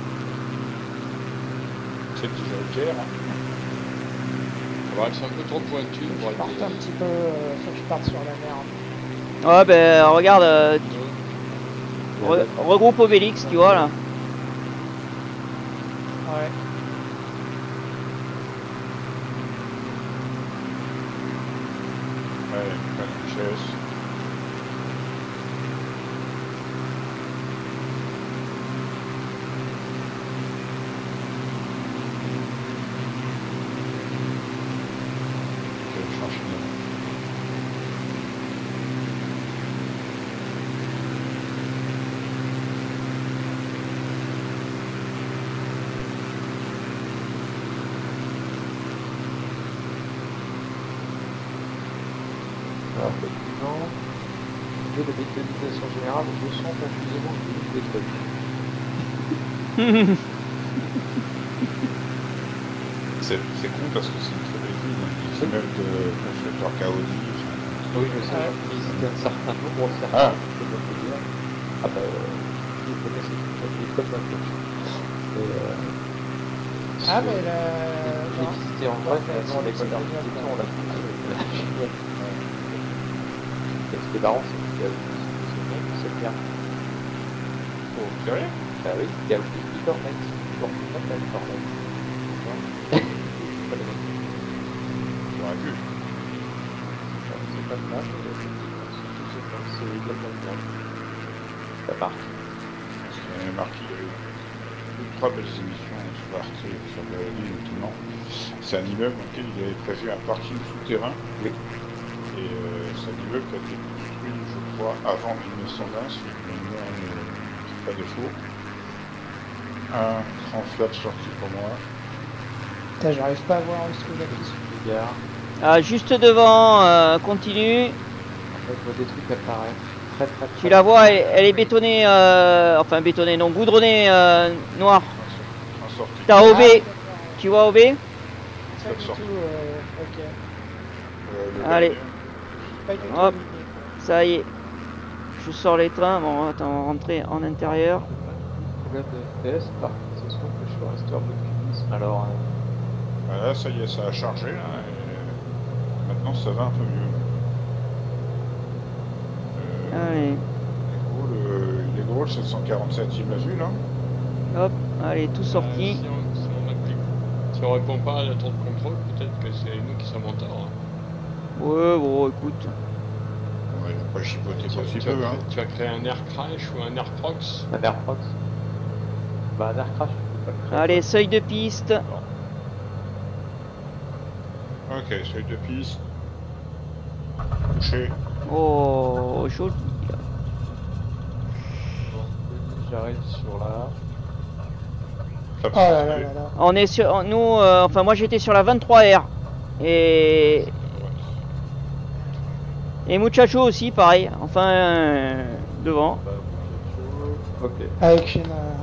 C'est déjà au Caire. Ouais, c'est un peu trop pointu Faut pour que je être parte un des- petit peu, euh, faut que je parte sur la mer. Ouais, ben regarde, euh, deux. re- regroupe Obélix, tu vois là. Ouais. Ouais, pas de richesse. Je vais changer de- Alors, effectivement, au lieu de bétonisation générale, je sens confusément que je des trucs. C'est c'est con parce que c'est une très belle ville. Ils immeubles de constructeurs Kaodi. Oui, je sais, Ouais. j'ai visité un certain nombre, certains, Ah. je peux pas te dire. Ah bah, euh, je connais cette ville comme ma poche. Et, euh, Ah, ce- mais la. J'ai non. visité en vrai, finalement, c'est- l'école c'est d'architecture, génial, on l'a fait. Ce qui est marrant, c'est qu'il y a aussi c'est bien. Oh, sérieux? Ah oui, il y a aussi Licornet. Licornet, la Licornet. C'est pas les mêmes. J'aurais vu. C'est pas de mal, mais effectivement, c'est tout ce temps, c'est également bien. Ça marque. Parce qu'il y avait marqué, il y a eu deux, trois belles émissions sur Arte, sur Kaodi notamment. C'est un immeuble dans lequel il avait prévu un parking souterrain. Oui. Et euh, c'est un immeuble qui a été construit, je crois, avant mille neuf cent vingt, si je me mémoire ne pas défaut. Un grand flat sorti pour moi. Putain, j'arrive pas à voir où est-ce que j'appuie sur. Les gars, Ah, juste devant, euh, continue. en fait, je vois des trucs apparaître. Très très très. Tu la vois, elle, elle est bétonnée, euh, enfin bétonnée, non, goudronnée euh, noire. En sortie. T'as O B, Ah, d'accord. tu vois O B? Pas du Sorti. tout, euh, ok. Euh, le Allez. dernier. Pas du tout. Hop. aligné. Ça y est. Je sors les trains. Bon, attends, on va rentrer en intérieur. Problème de F P S, par contre, c'est sûr que je suis resté en mode cubisme. Alors, euh, Voilà, ça y est, ça a chargé. Là, et maintenant, ça va un peu mieux. Euh, Allez, il est gros, le, il est gros, le sept cent quarante-sept, il m'a vu là. hop, allez, tout sorti. Euh, si, on, si, on applique- si on répond pas à la tour de contrôle, peut-être que c'est nous qui sommes en tort. hein. Ouais, bon, écoute. Ouais, il n'a pas chipoté Tu, pas si tu peu. as, Hein. tu as créé un air crash ou un air prox? un air prox. Bah, un air crash, je peux pas le créer. Allez, seuil de piste. Ok, seuil de piste. Touché. Oh, joli. Bon, Denis, qui arrive sur la... Ça Oh là là là là. On est sur, nous, euh, enfin moi j'étais sur la vingt-trois R et et Muchacho aussi pareil. Enfin euh, devant. Bah, ok. Avec une... euh,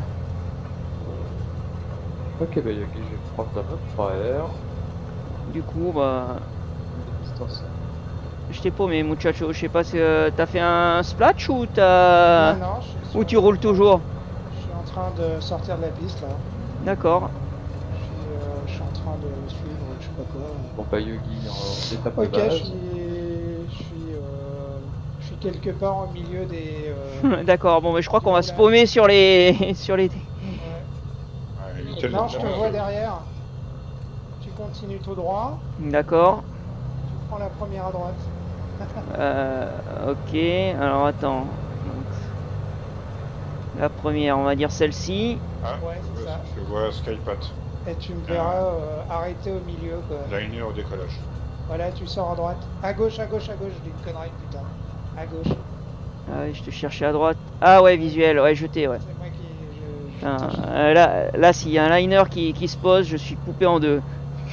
Ok, bah Yogi, je vais prendre ta vingt-trois R. Du coup bah De distance. je t'ai paumé Muchacho. Je sais pas si euh, t'as fait un splash ou t'as Non, non, je suis ou sur- tu roules toujours. Je suis en train de sortir de la piste là. D'accord. Je suis, euh, je suis en train de suivre, je sais pas quoi. Bon bah Yogi, en étape de Ok, base. je suis, je suis, euh, je suis quelque part au milieu des. euh, D'accord. Bon, mais je crois qu'on va se paumer sur les sur les. ouais. Ouais, évitez le Non, je te mouvement. vois derrière. Tu continues tout droit. D'accord. Tu prends la première à droite. Euh, ok. Alors attends. Donc, la première, on va dire celle-ci. Ah, Ouais, je c'est vois- ça. Je vois Skypat. Et tu me verras euh, arrêter au milieu quoi. Liner au décollage. Voilà, tu sors à droite. À gauche, à gauche, à gauche. Je dis une connerie, putain. À gauche. Ah ouais, je te cherchais à droite. Ah ouais, visuel. Ouais, jeté, ouais. C'est moi qui. Je, je Putain, te cherche. euh, là, là s'il y a un liner qui, qui se pose, je suis coupé en deux.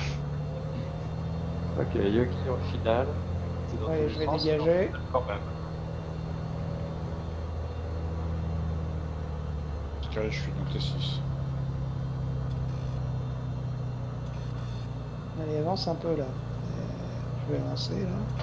Ok, Yogi en finale. C'est dans Ouais, tous les je vais sens, dégager. mais quand même. Parce que je suis dans T six. Allez, avance un peu là. Euh, je vais avancer là.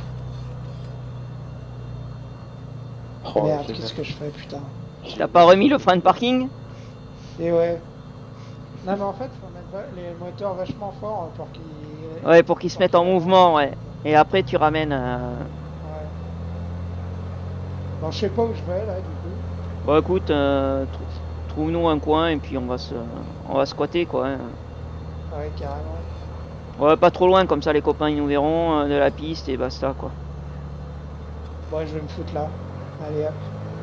Oh, Merde, j'ai qu'est-ce même- que je fais, putain. T'as pas remis le frein de parking? Et ouais. Non mais en fait, faut mettre va- les moteurs vachement forts pour qu'ils... Ouais, pour qu'ils se pour mettent en qu'ils mouvement, avancent. ouais. Et après, tu ramènes. euh, Ouais. Bon, je sais pas où je vais là, du coup. Bon, écoute, euh, trou- trouve-nous un coin et puis on va se, on va squatter quoi. hein. Ouais, carrément. Ouais, pas trop loin, comme ça les copains ils nous verront euh, de la piste et basta quoi. Bon, je vais me foutre là. Allez, hop.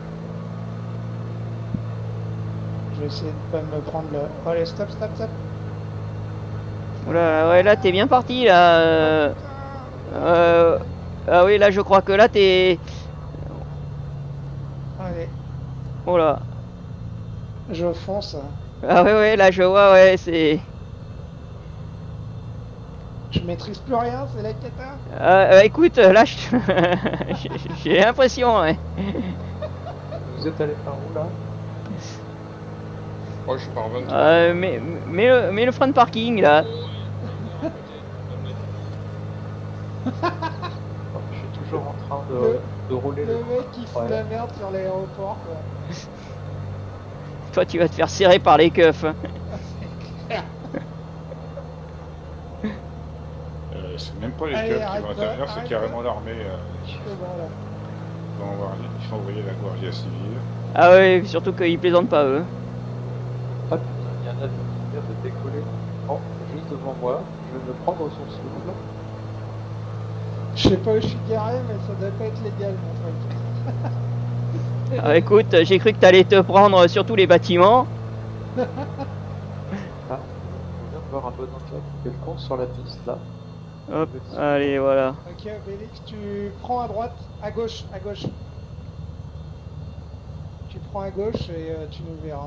Je vais essayer de pas me prendre le... Oh, allez, stop, stop, stop. Oula, ouais, là t'es bien parti là. euh, euh, Ah oui, là je crois que là t'es. Allez, Oh là. je fonce. Ah ouais, ouais, là je vois, ouais, c'est. Je maîtrise plus rien, c'est la cata. Euh, euh, écoute, là je- j'ai j'ai l'impression, ouais. Vous êtes allé par où là? Oh, je pars vingt-trois. Euh, mets, mets le, mets le frein de parking là. Oh, je suis toujours en train de, Le- de rouler Le le... mec qui fout Ouais. la merde sur l'aéroport, quoi. Toi tu vas te faire serrer par les keufs. hein. Euh, c'est même pas les Allez, keufs qui arrête vont pas, intervenir, c'est arrête carrément pas. l'armée euh, qui C'est bon, là. va envoyer, il faut envoyer la Guardia civile. Ah ouais, surtout qu'ils plaisantent pas eux. Ah putain, il y a un avion qui vient de décoller. Oh, juste devant moi. Je vais me prendre son souffle. Je sais pas où je suis garé, mais ça doit pas être légal, mon truc. Ah, écoute, j'ai cru que t'allais te prendre sur tous les bâtiments. Ah, je viens de voir un bon angle quelconque sur la piste là. Hop, allez, voilà. Ok, Obélix, tu prends à droite, à gauche, à gauche. Tu prends à gauche et euh, tu nous verras.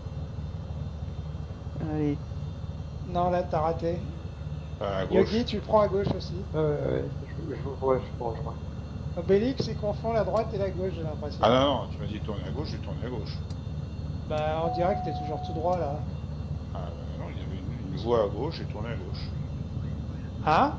Allez. Non, là, t'as raté. À gauche. Yogi, tu prends à gauche aussi. Ouais, ouais, ouais. Je, je vous vois, je vous rejoins. Obélix, il confond la droite et la gauche, j'ai l'impression. Ah non, non, tu m'as dit tourner à gauche, j'ai tourné à gauche. Bah, on dirait que t'es toujours tout droit, là. Ah euh, non, il y avait une, une voie à gauche, j'ai tourné à gauche. Hein?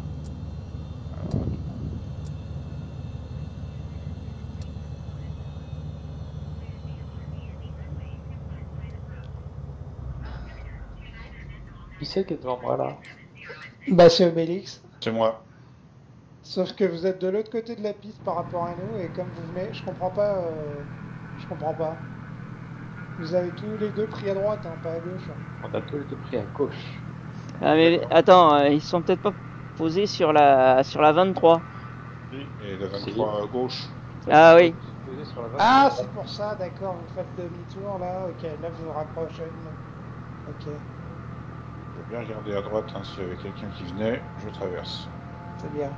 Qui c'est qui est devant moi là? Bah, c'est Obélix. C'est moi. Sauf que vous êtes de l'autre côté de la piste par rapport à nous, et comme vous venez, je comprends pas, euh, je comprends pas. Vous avez tous les deux pris à droite, hein, pas à gauche. On a tous les deux pris à gauche. Ah mais D'accord. attends, euh, ils sont peut-être pas posés sur la sur la vingt-trois. Et le vingt-trois à gauche. Ah oui. Posé sur la Ah, vingt-trois. c'est pour ça, d'accord, vous faites demi-tour là, ok, là vous vous rapprochez. Ok, Faut bien regarder à droite, hein, s'il y avait quelqu'un qui venait, je traverse. c'est bien.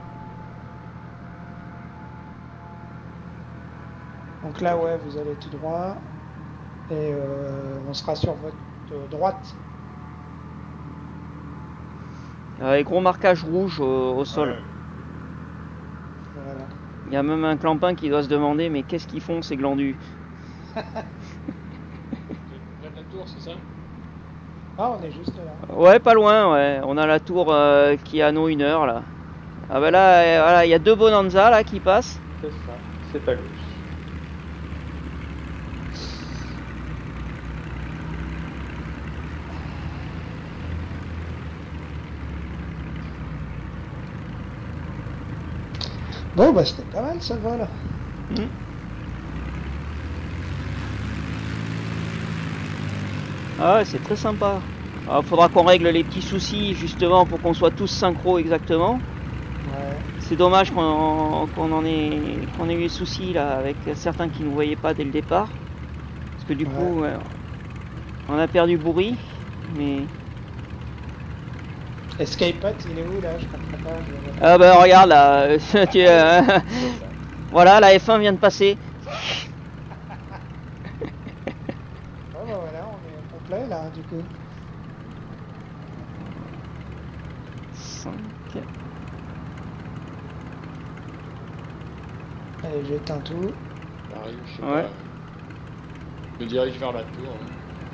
Donc là, ouais, vous allez tout droit. Et euh, on sera sur votre euh, droite. Avec gros marquage rouge au, au sol. Ouais. Voilà. Il y a même un clampin qui doit se demander mais qu'est-ce qu'ils font ces glandus? Près de la tour, c'est ça? Ah, on est juste là. Ouais, pas loin, ouais. On a la tour euh, qui est à nos une heure là. Ah bah là, euh, voilà, il y a deux Bonanza là qui passent. C'est ça, c'est à gauche. Bon, bah c'était pas mal ce vol. Hmm. Ah ouais, c'est très sympa. Il faudra qu'on règle les petits soucis justement pour qu'on soit tous synchro exactement. Ouais. C'est dommage qu'on qu'on en ait qu'on ait eu des soucis là avec certains qui ne nous voyaient pas dès le départ. Parce que du coup, Ouais. ouais, on a perdu Bourri, mais... Escape Pod, il est où là? Je comprends pas. Je... Ah bah regarde là, tu, euh, voilà, la F un vient de passer. Oh, bah voilà, on est complet là du coup. cinq. Allez, j'éteins tout. J'arrive, je sais Ouais. pas. Je me dirige vers la tour. hein.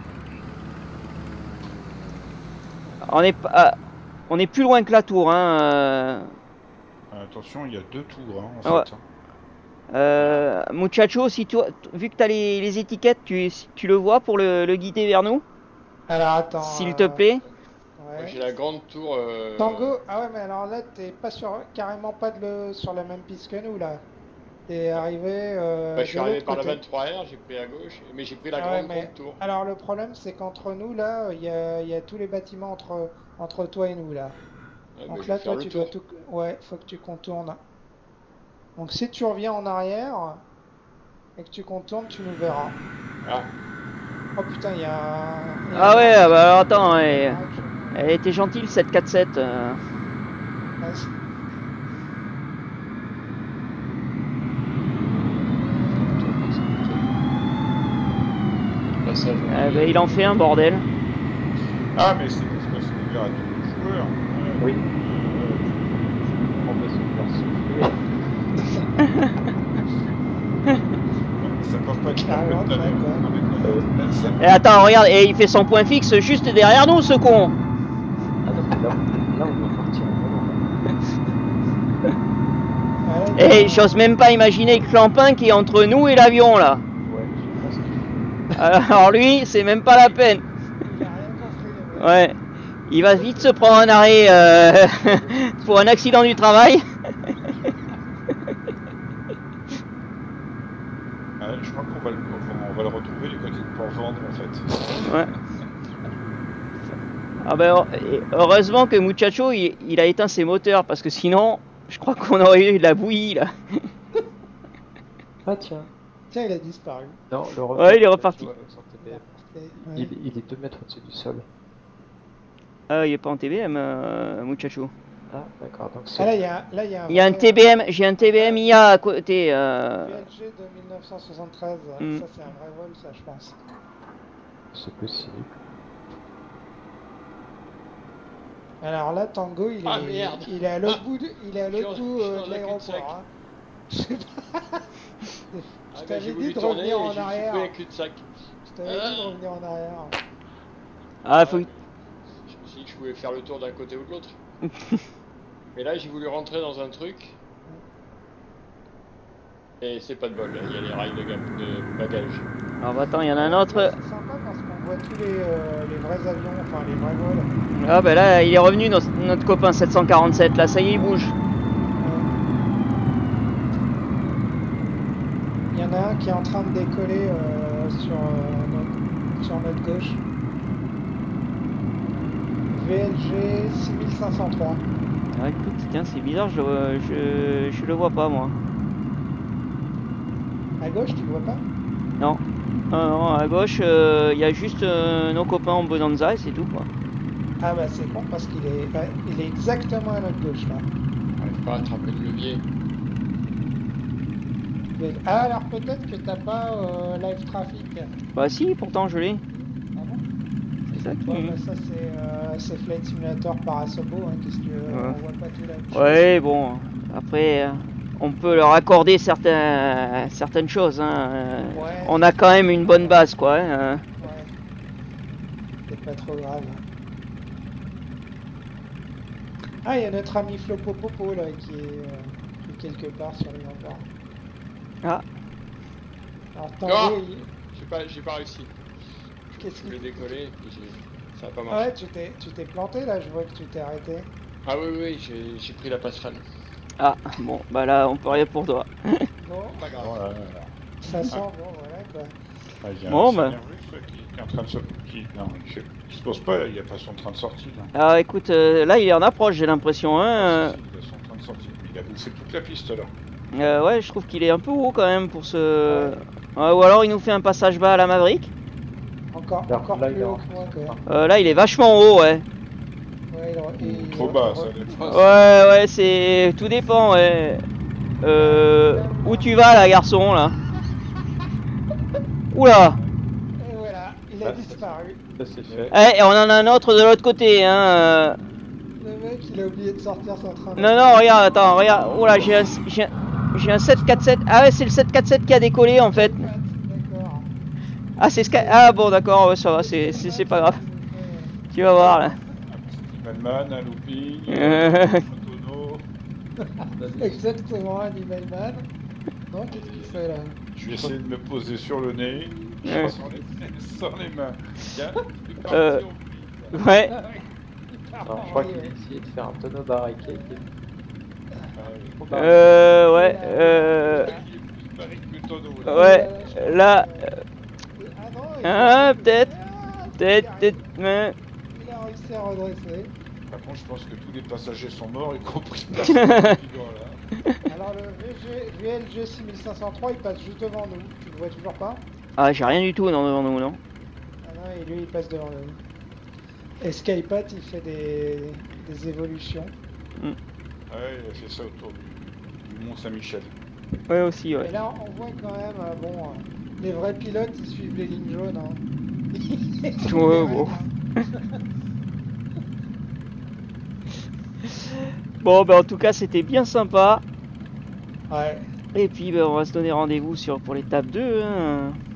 On est pas, ah, on est plus loin que la tour, hein. euh, Attention, il y a deux tours hein, en Ouais. fait. Euh, Muchacho, si tu, vu que tu as les, les étiquettes, tu, tu le vois pour le, le guider vers nous, Alors attends. s'il euh, te plaît. Moi, Ouais. j'ai la grande tour. euh, Tango, ah ouais, mais alors là, t'es pas sur, carrément pas de le, sur la même piste que nous là. T'es arrivé. Euh, bah, je suis de arrivé l'autre par la côté. vingt-trois R, j'ai pris à gauche, mais j'ai pris la Ah ouais, grande, mais- grande tour. Alors le problème, c'est qu'entre nous là, il y a, il y a tous les bâtiments entre, entre toi et nous là. Ouais, bah, Donc je là, vais faire toi, le tu dois tour. tout. Ouais, faut que tu contournes. Donc si tu reviens en arrière et que tu contournes, tu nous verras. Ah, Oh putain, il y a. il y a Ah un- ouais, ah bah alors attends, Ah, ouais, je- elle était gentille le sept quatre sept. euh. Ah, c'est- passage. Ah bah, il en fait un bordel. Ah, mais c'est parce que c'est ouvert à tous les joueurs. Euh, Oui. euh, On va se faire souffler. ça peut pas être Ah, la ouais, peine d'aller- ouais. Non, mais, euh, ça- Et attends, regarde, et il fait son point fixe juste derrière nous, ce con. Ah non, mais là, là on doit partir en volant. Ah, là, il y a- Et j'ose même pas imaginer le clampin qui est entre nous et l'avion là. Ouais, je pense qu'il Alors lui, c'est même pas la peine. il a rien compris, le mec. Ouais. Il va vite se prendre un arrêt euh, pour un accident du travail. Ah, je crois qu'on va, le- on va le retrouver du côté de Port-Vendre en fait. Ouais. Ah ben, et heureusement que Muchacho il, il a éteint ses moteurs parce que sinon, je crois qu'on aurait eu de la bouillie là. Ah tiens. Tiens, il a disparu. Non, le Ouais, il est reparti. tu vois, avec son T B M. Ouais. Il, il est deux mètres au-dessus du sol. Ah, il est pas en T B M, euh, Muchacho. Ah, d'accord. Donc c'est. Ah, là, il y a, là, il y a un. Il y a un vrai- T B M, j'ai un T B M I A à côté. Euh... V L G de mille neuf cent soixante-treize. Mm. Ça, c'est un vrai vol, ça, je pense. C'est possible. Alors là, Tango, il est, Ah, merde. il est à l'autre bout, de, il est à Je suis l'autre dans- bout je suis euh, dans de un l'aéroport. cul-de-sac. Hein. Je sais pas. Ah, Je bah, t'avais j'ai dit voulu de tourner et revenir en j'ai arrière. pris un cul-de-sac. Je t'avais dit de revenir en arrière. Ah, faut... Je me suis dit que je pouvais faire le tour d'un côté ou de l'autre. Mais là, j'ai voulu rentrer dans un truc. Et c'est pas de bol, il y a les rails de, gam- de bagages. Alors bah, attends, il y en a un autre. C'est sympa parce qu'on voit tous les, euh, les vrais avions, enfin les vrais vols. Ah bah là, il est revenu notre, notre copain sept cent quarante-sept. Là, ça y est, il bouge. Il y en a un qui est en train de décoller euh, sur, euh, notre, sur notre gauche. V L G six mille cinq cent trois. Ah, écoute, tiens, c'est bizarre, je, je, je le vois pas moi. À gauche, tu le vois pas? Non. Non, non, à gauche, euh, il y a juste euh, nos copains en Bonanza et c'est tout quoi. Ah bah c'est con parce qu'il est, ouais, il est exactement à notre gauche là. J'arrive pas à attraper le levier. Nivelle. Ah, alors peut-être que t'as pas euh, live traffic. Bah si, pourtant je l'ai. Ah bon? C'est ça qui... Ouais, bah ça c'est euh, c'est Flight Simulator par Asobo, hein, qu'est-ce que tu veux, Ouais. on voit pas tout là. Ouais, bon, après, euh, on peut leur accorder certains, certaines choses. Hein. euh, Ouais. On a quand même une bonne base, quoi. Hein. Ouais. C'est pas trop grave. Ah, il y a notre ami Flopopopo là qui est, euh, qui est quelque part sur les remparts. Ah, Alors Ah attends, oui, J'ai pas, j'ai pas réussi. qu'est-ce Je qu'il voulais décoller et puis j'ai- ça a pas Ah marché. ouais, tu t'es tu t'es planté là, je vois que tu t'es arrêté. Ah oui, oui, oui, j'ai j'ai pris la passerelle. ah, bon, bah là, on peut rien pour toi. Bon, Pas grave. Voilà. ça sent bon, voilà quoi. Ah, il y a Bon, un bah. Seigneur Russe là, qui, qui est en train de se... Qui, non, je- il se pose pas, il n'y a pas son train de sortie là. Alors écoute, euh, là, il est en approche, j'ai l'impression. Hein. Ah, euh, si, si, il a son train de sortie. Il a bouffé toute la piste là. euh, ouais, je trouve qu'il est un peu haut quand même pour ce... Ouais, ou alors il nous fait un passage bas à la Maverick. Encore, Alors, encore là, plus il est haut en- que moi quand même. Euh, là, il est vachement haut, ouais. Ouais, il- Ou il- trop il- bas, il- ça dépend. Ouais, ouais, c'est... Tout dépend, ouais. Euh... Où tu vas, là, garçon, là? Oula! Et voilà, il a Ah, disparu. Ça c'est fait. Eh, et on en a un autre de l'autre côté, hein. euh. Le mec, il a oublié de sortir son train. Non, non, regarde, attends, regarde. Oula, j'ai un... J'ai un... j'ai un sept quatre sept. Ah ouais, c'est le sept quatre sept qui a décollé, en fait. D'accord. Ah, c'est ce qu'a- Ah bon, d'accord, ouais, ça va, c'est c'est- c'est pas grave. Tu vas voir, là. Un petit Malman, un looping, Euh. un tonneau. Exactement, Animal Man. Non, qu'est-ce qu'il fait là? Je vais essayer de me poser sur le nez, Ouais. sans, les, sans les mains. Tiens, c'est parti, Euh. on plie. Ouais. Alors, je crois qu'il a essayé de faire un tonneau barriqué. Ah oui. Euh, ouais, euh... Il est plus barré que le tonneau, là. Ouais, là... Ah non, il Ah, a- peut-être, Ah, Peut-être, il a- peut-être... ouais. Il a réussi à redresser. Par contre, je pense que tous les passagers sont morts, y compris le personnel qui doit, là. Alors le V G V L G six cinq zéro trois, il passe juste devant nous. Tu le vois toujours pas? Ah, j'ai rien du tout non, devant nous, non. Ah non, et lui il passe devant nous. Et Skypat il fait des, des évolutions. Ouais, il a fait ça autour du, du Mont Saint-Michel. Ouais, aussi, ouais. Et là on voit quand même, euh, bon, euh, les vrais pilotes ils suivent les lignes jaunes. Hein. Ouais, bon. Bon, bah en tout cas, c'était bien sympa. Ouais. Et puis, bah, on va se donner rendez-vous sur pour l'étape deux. Hein.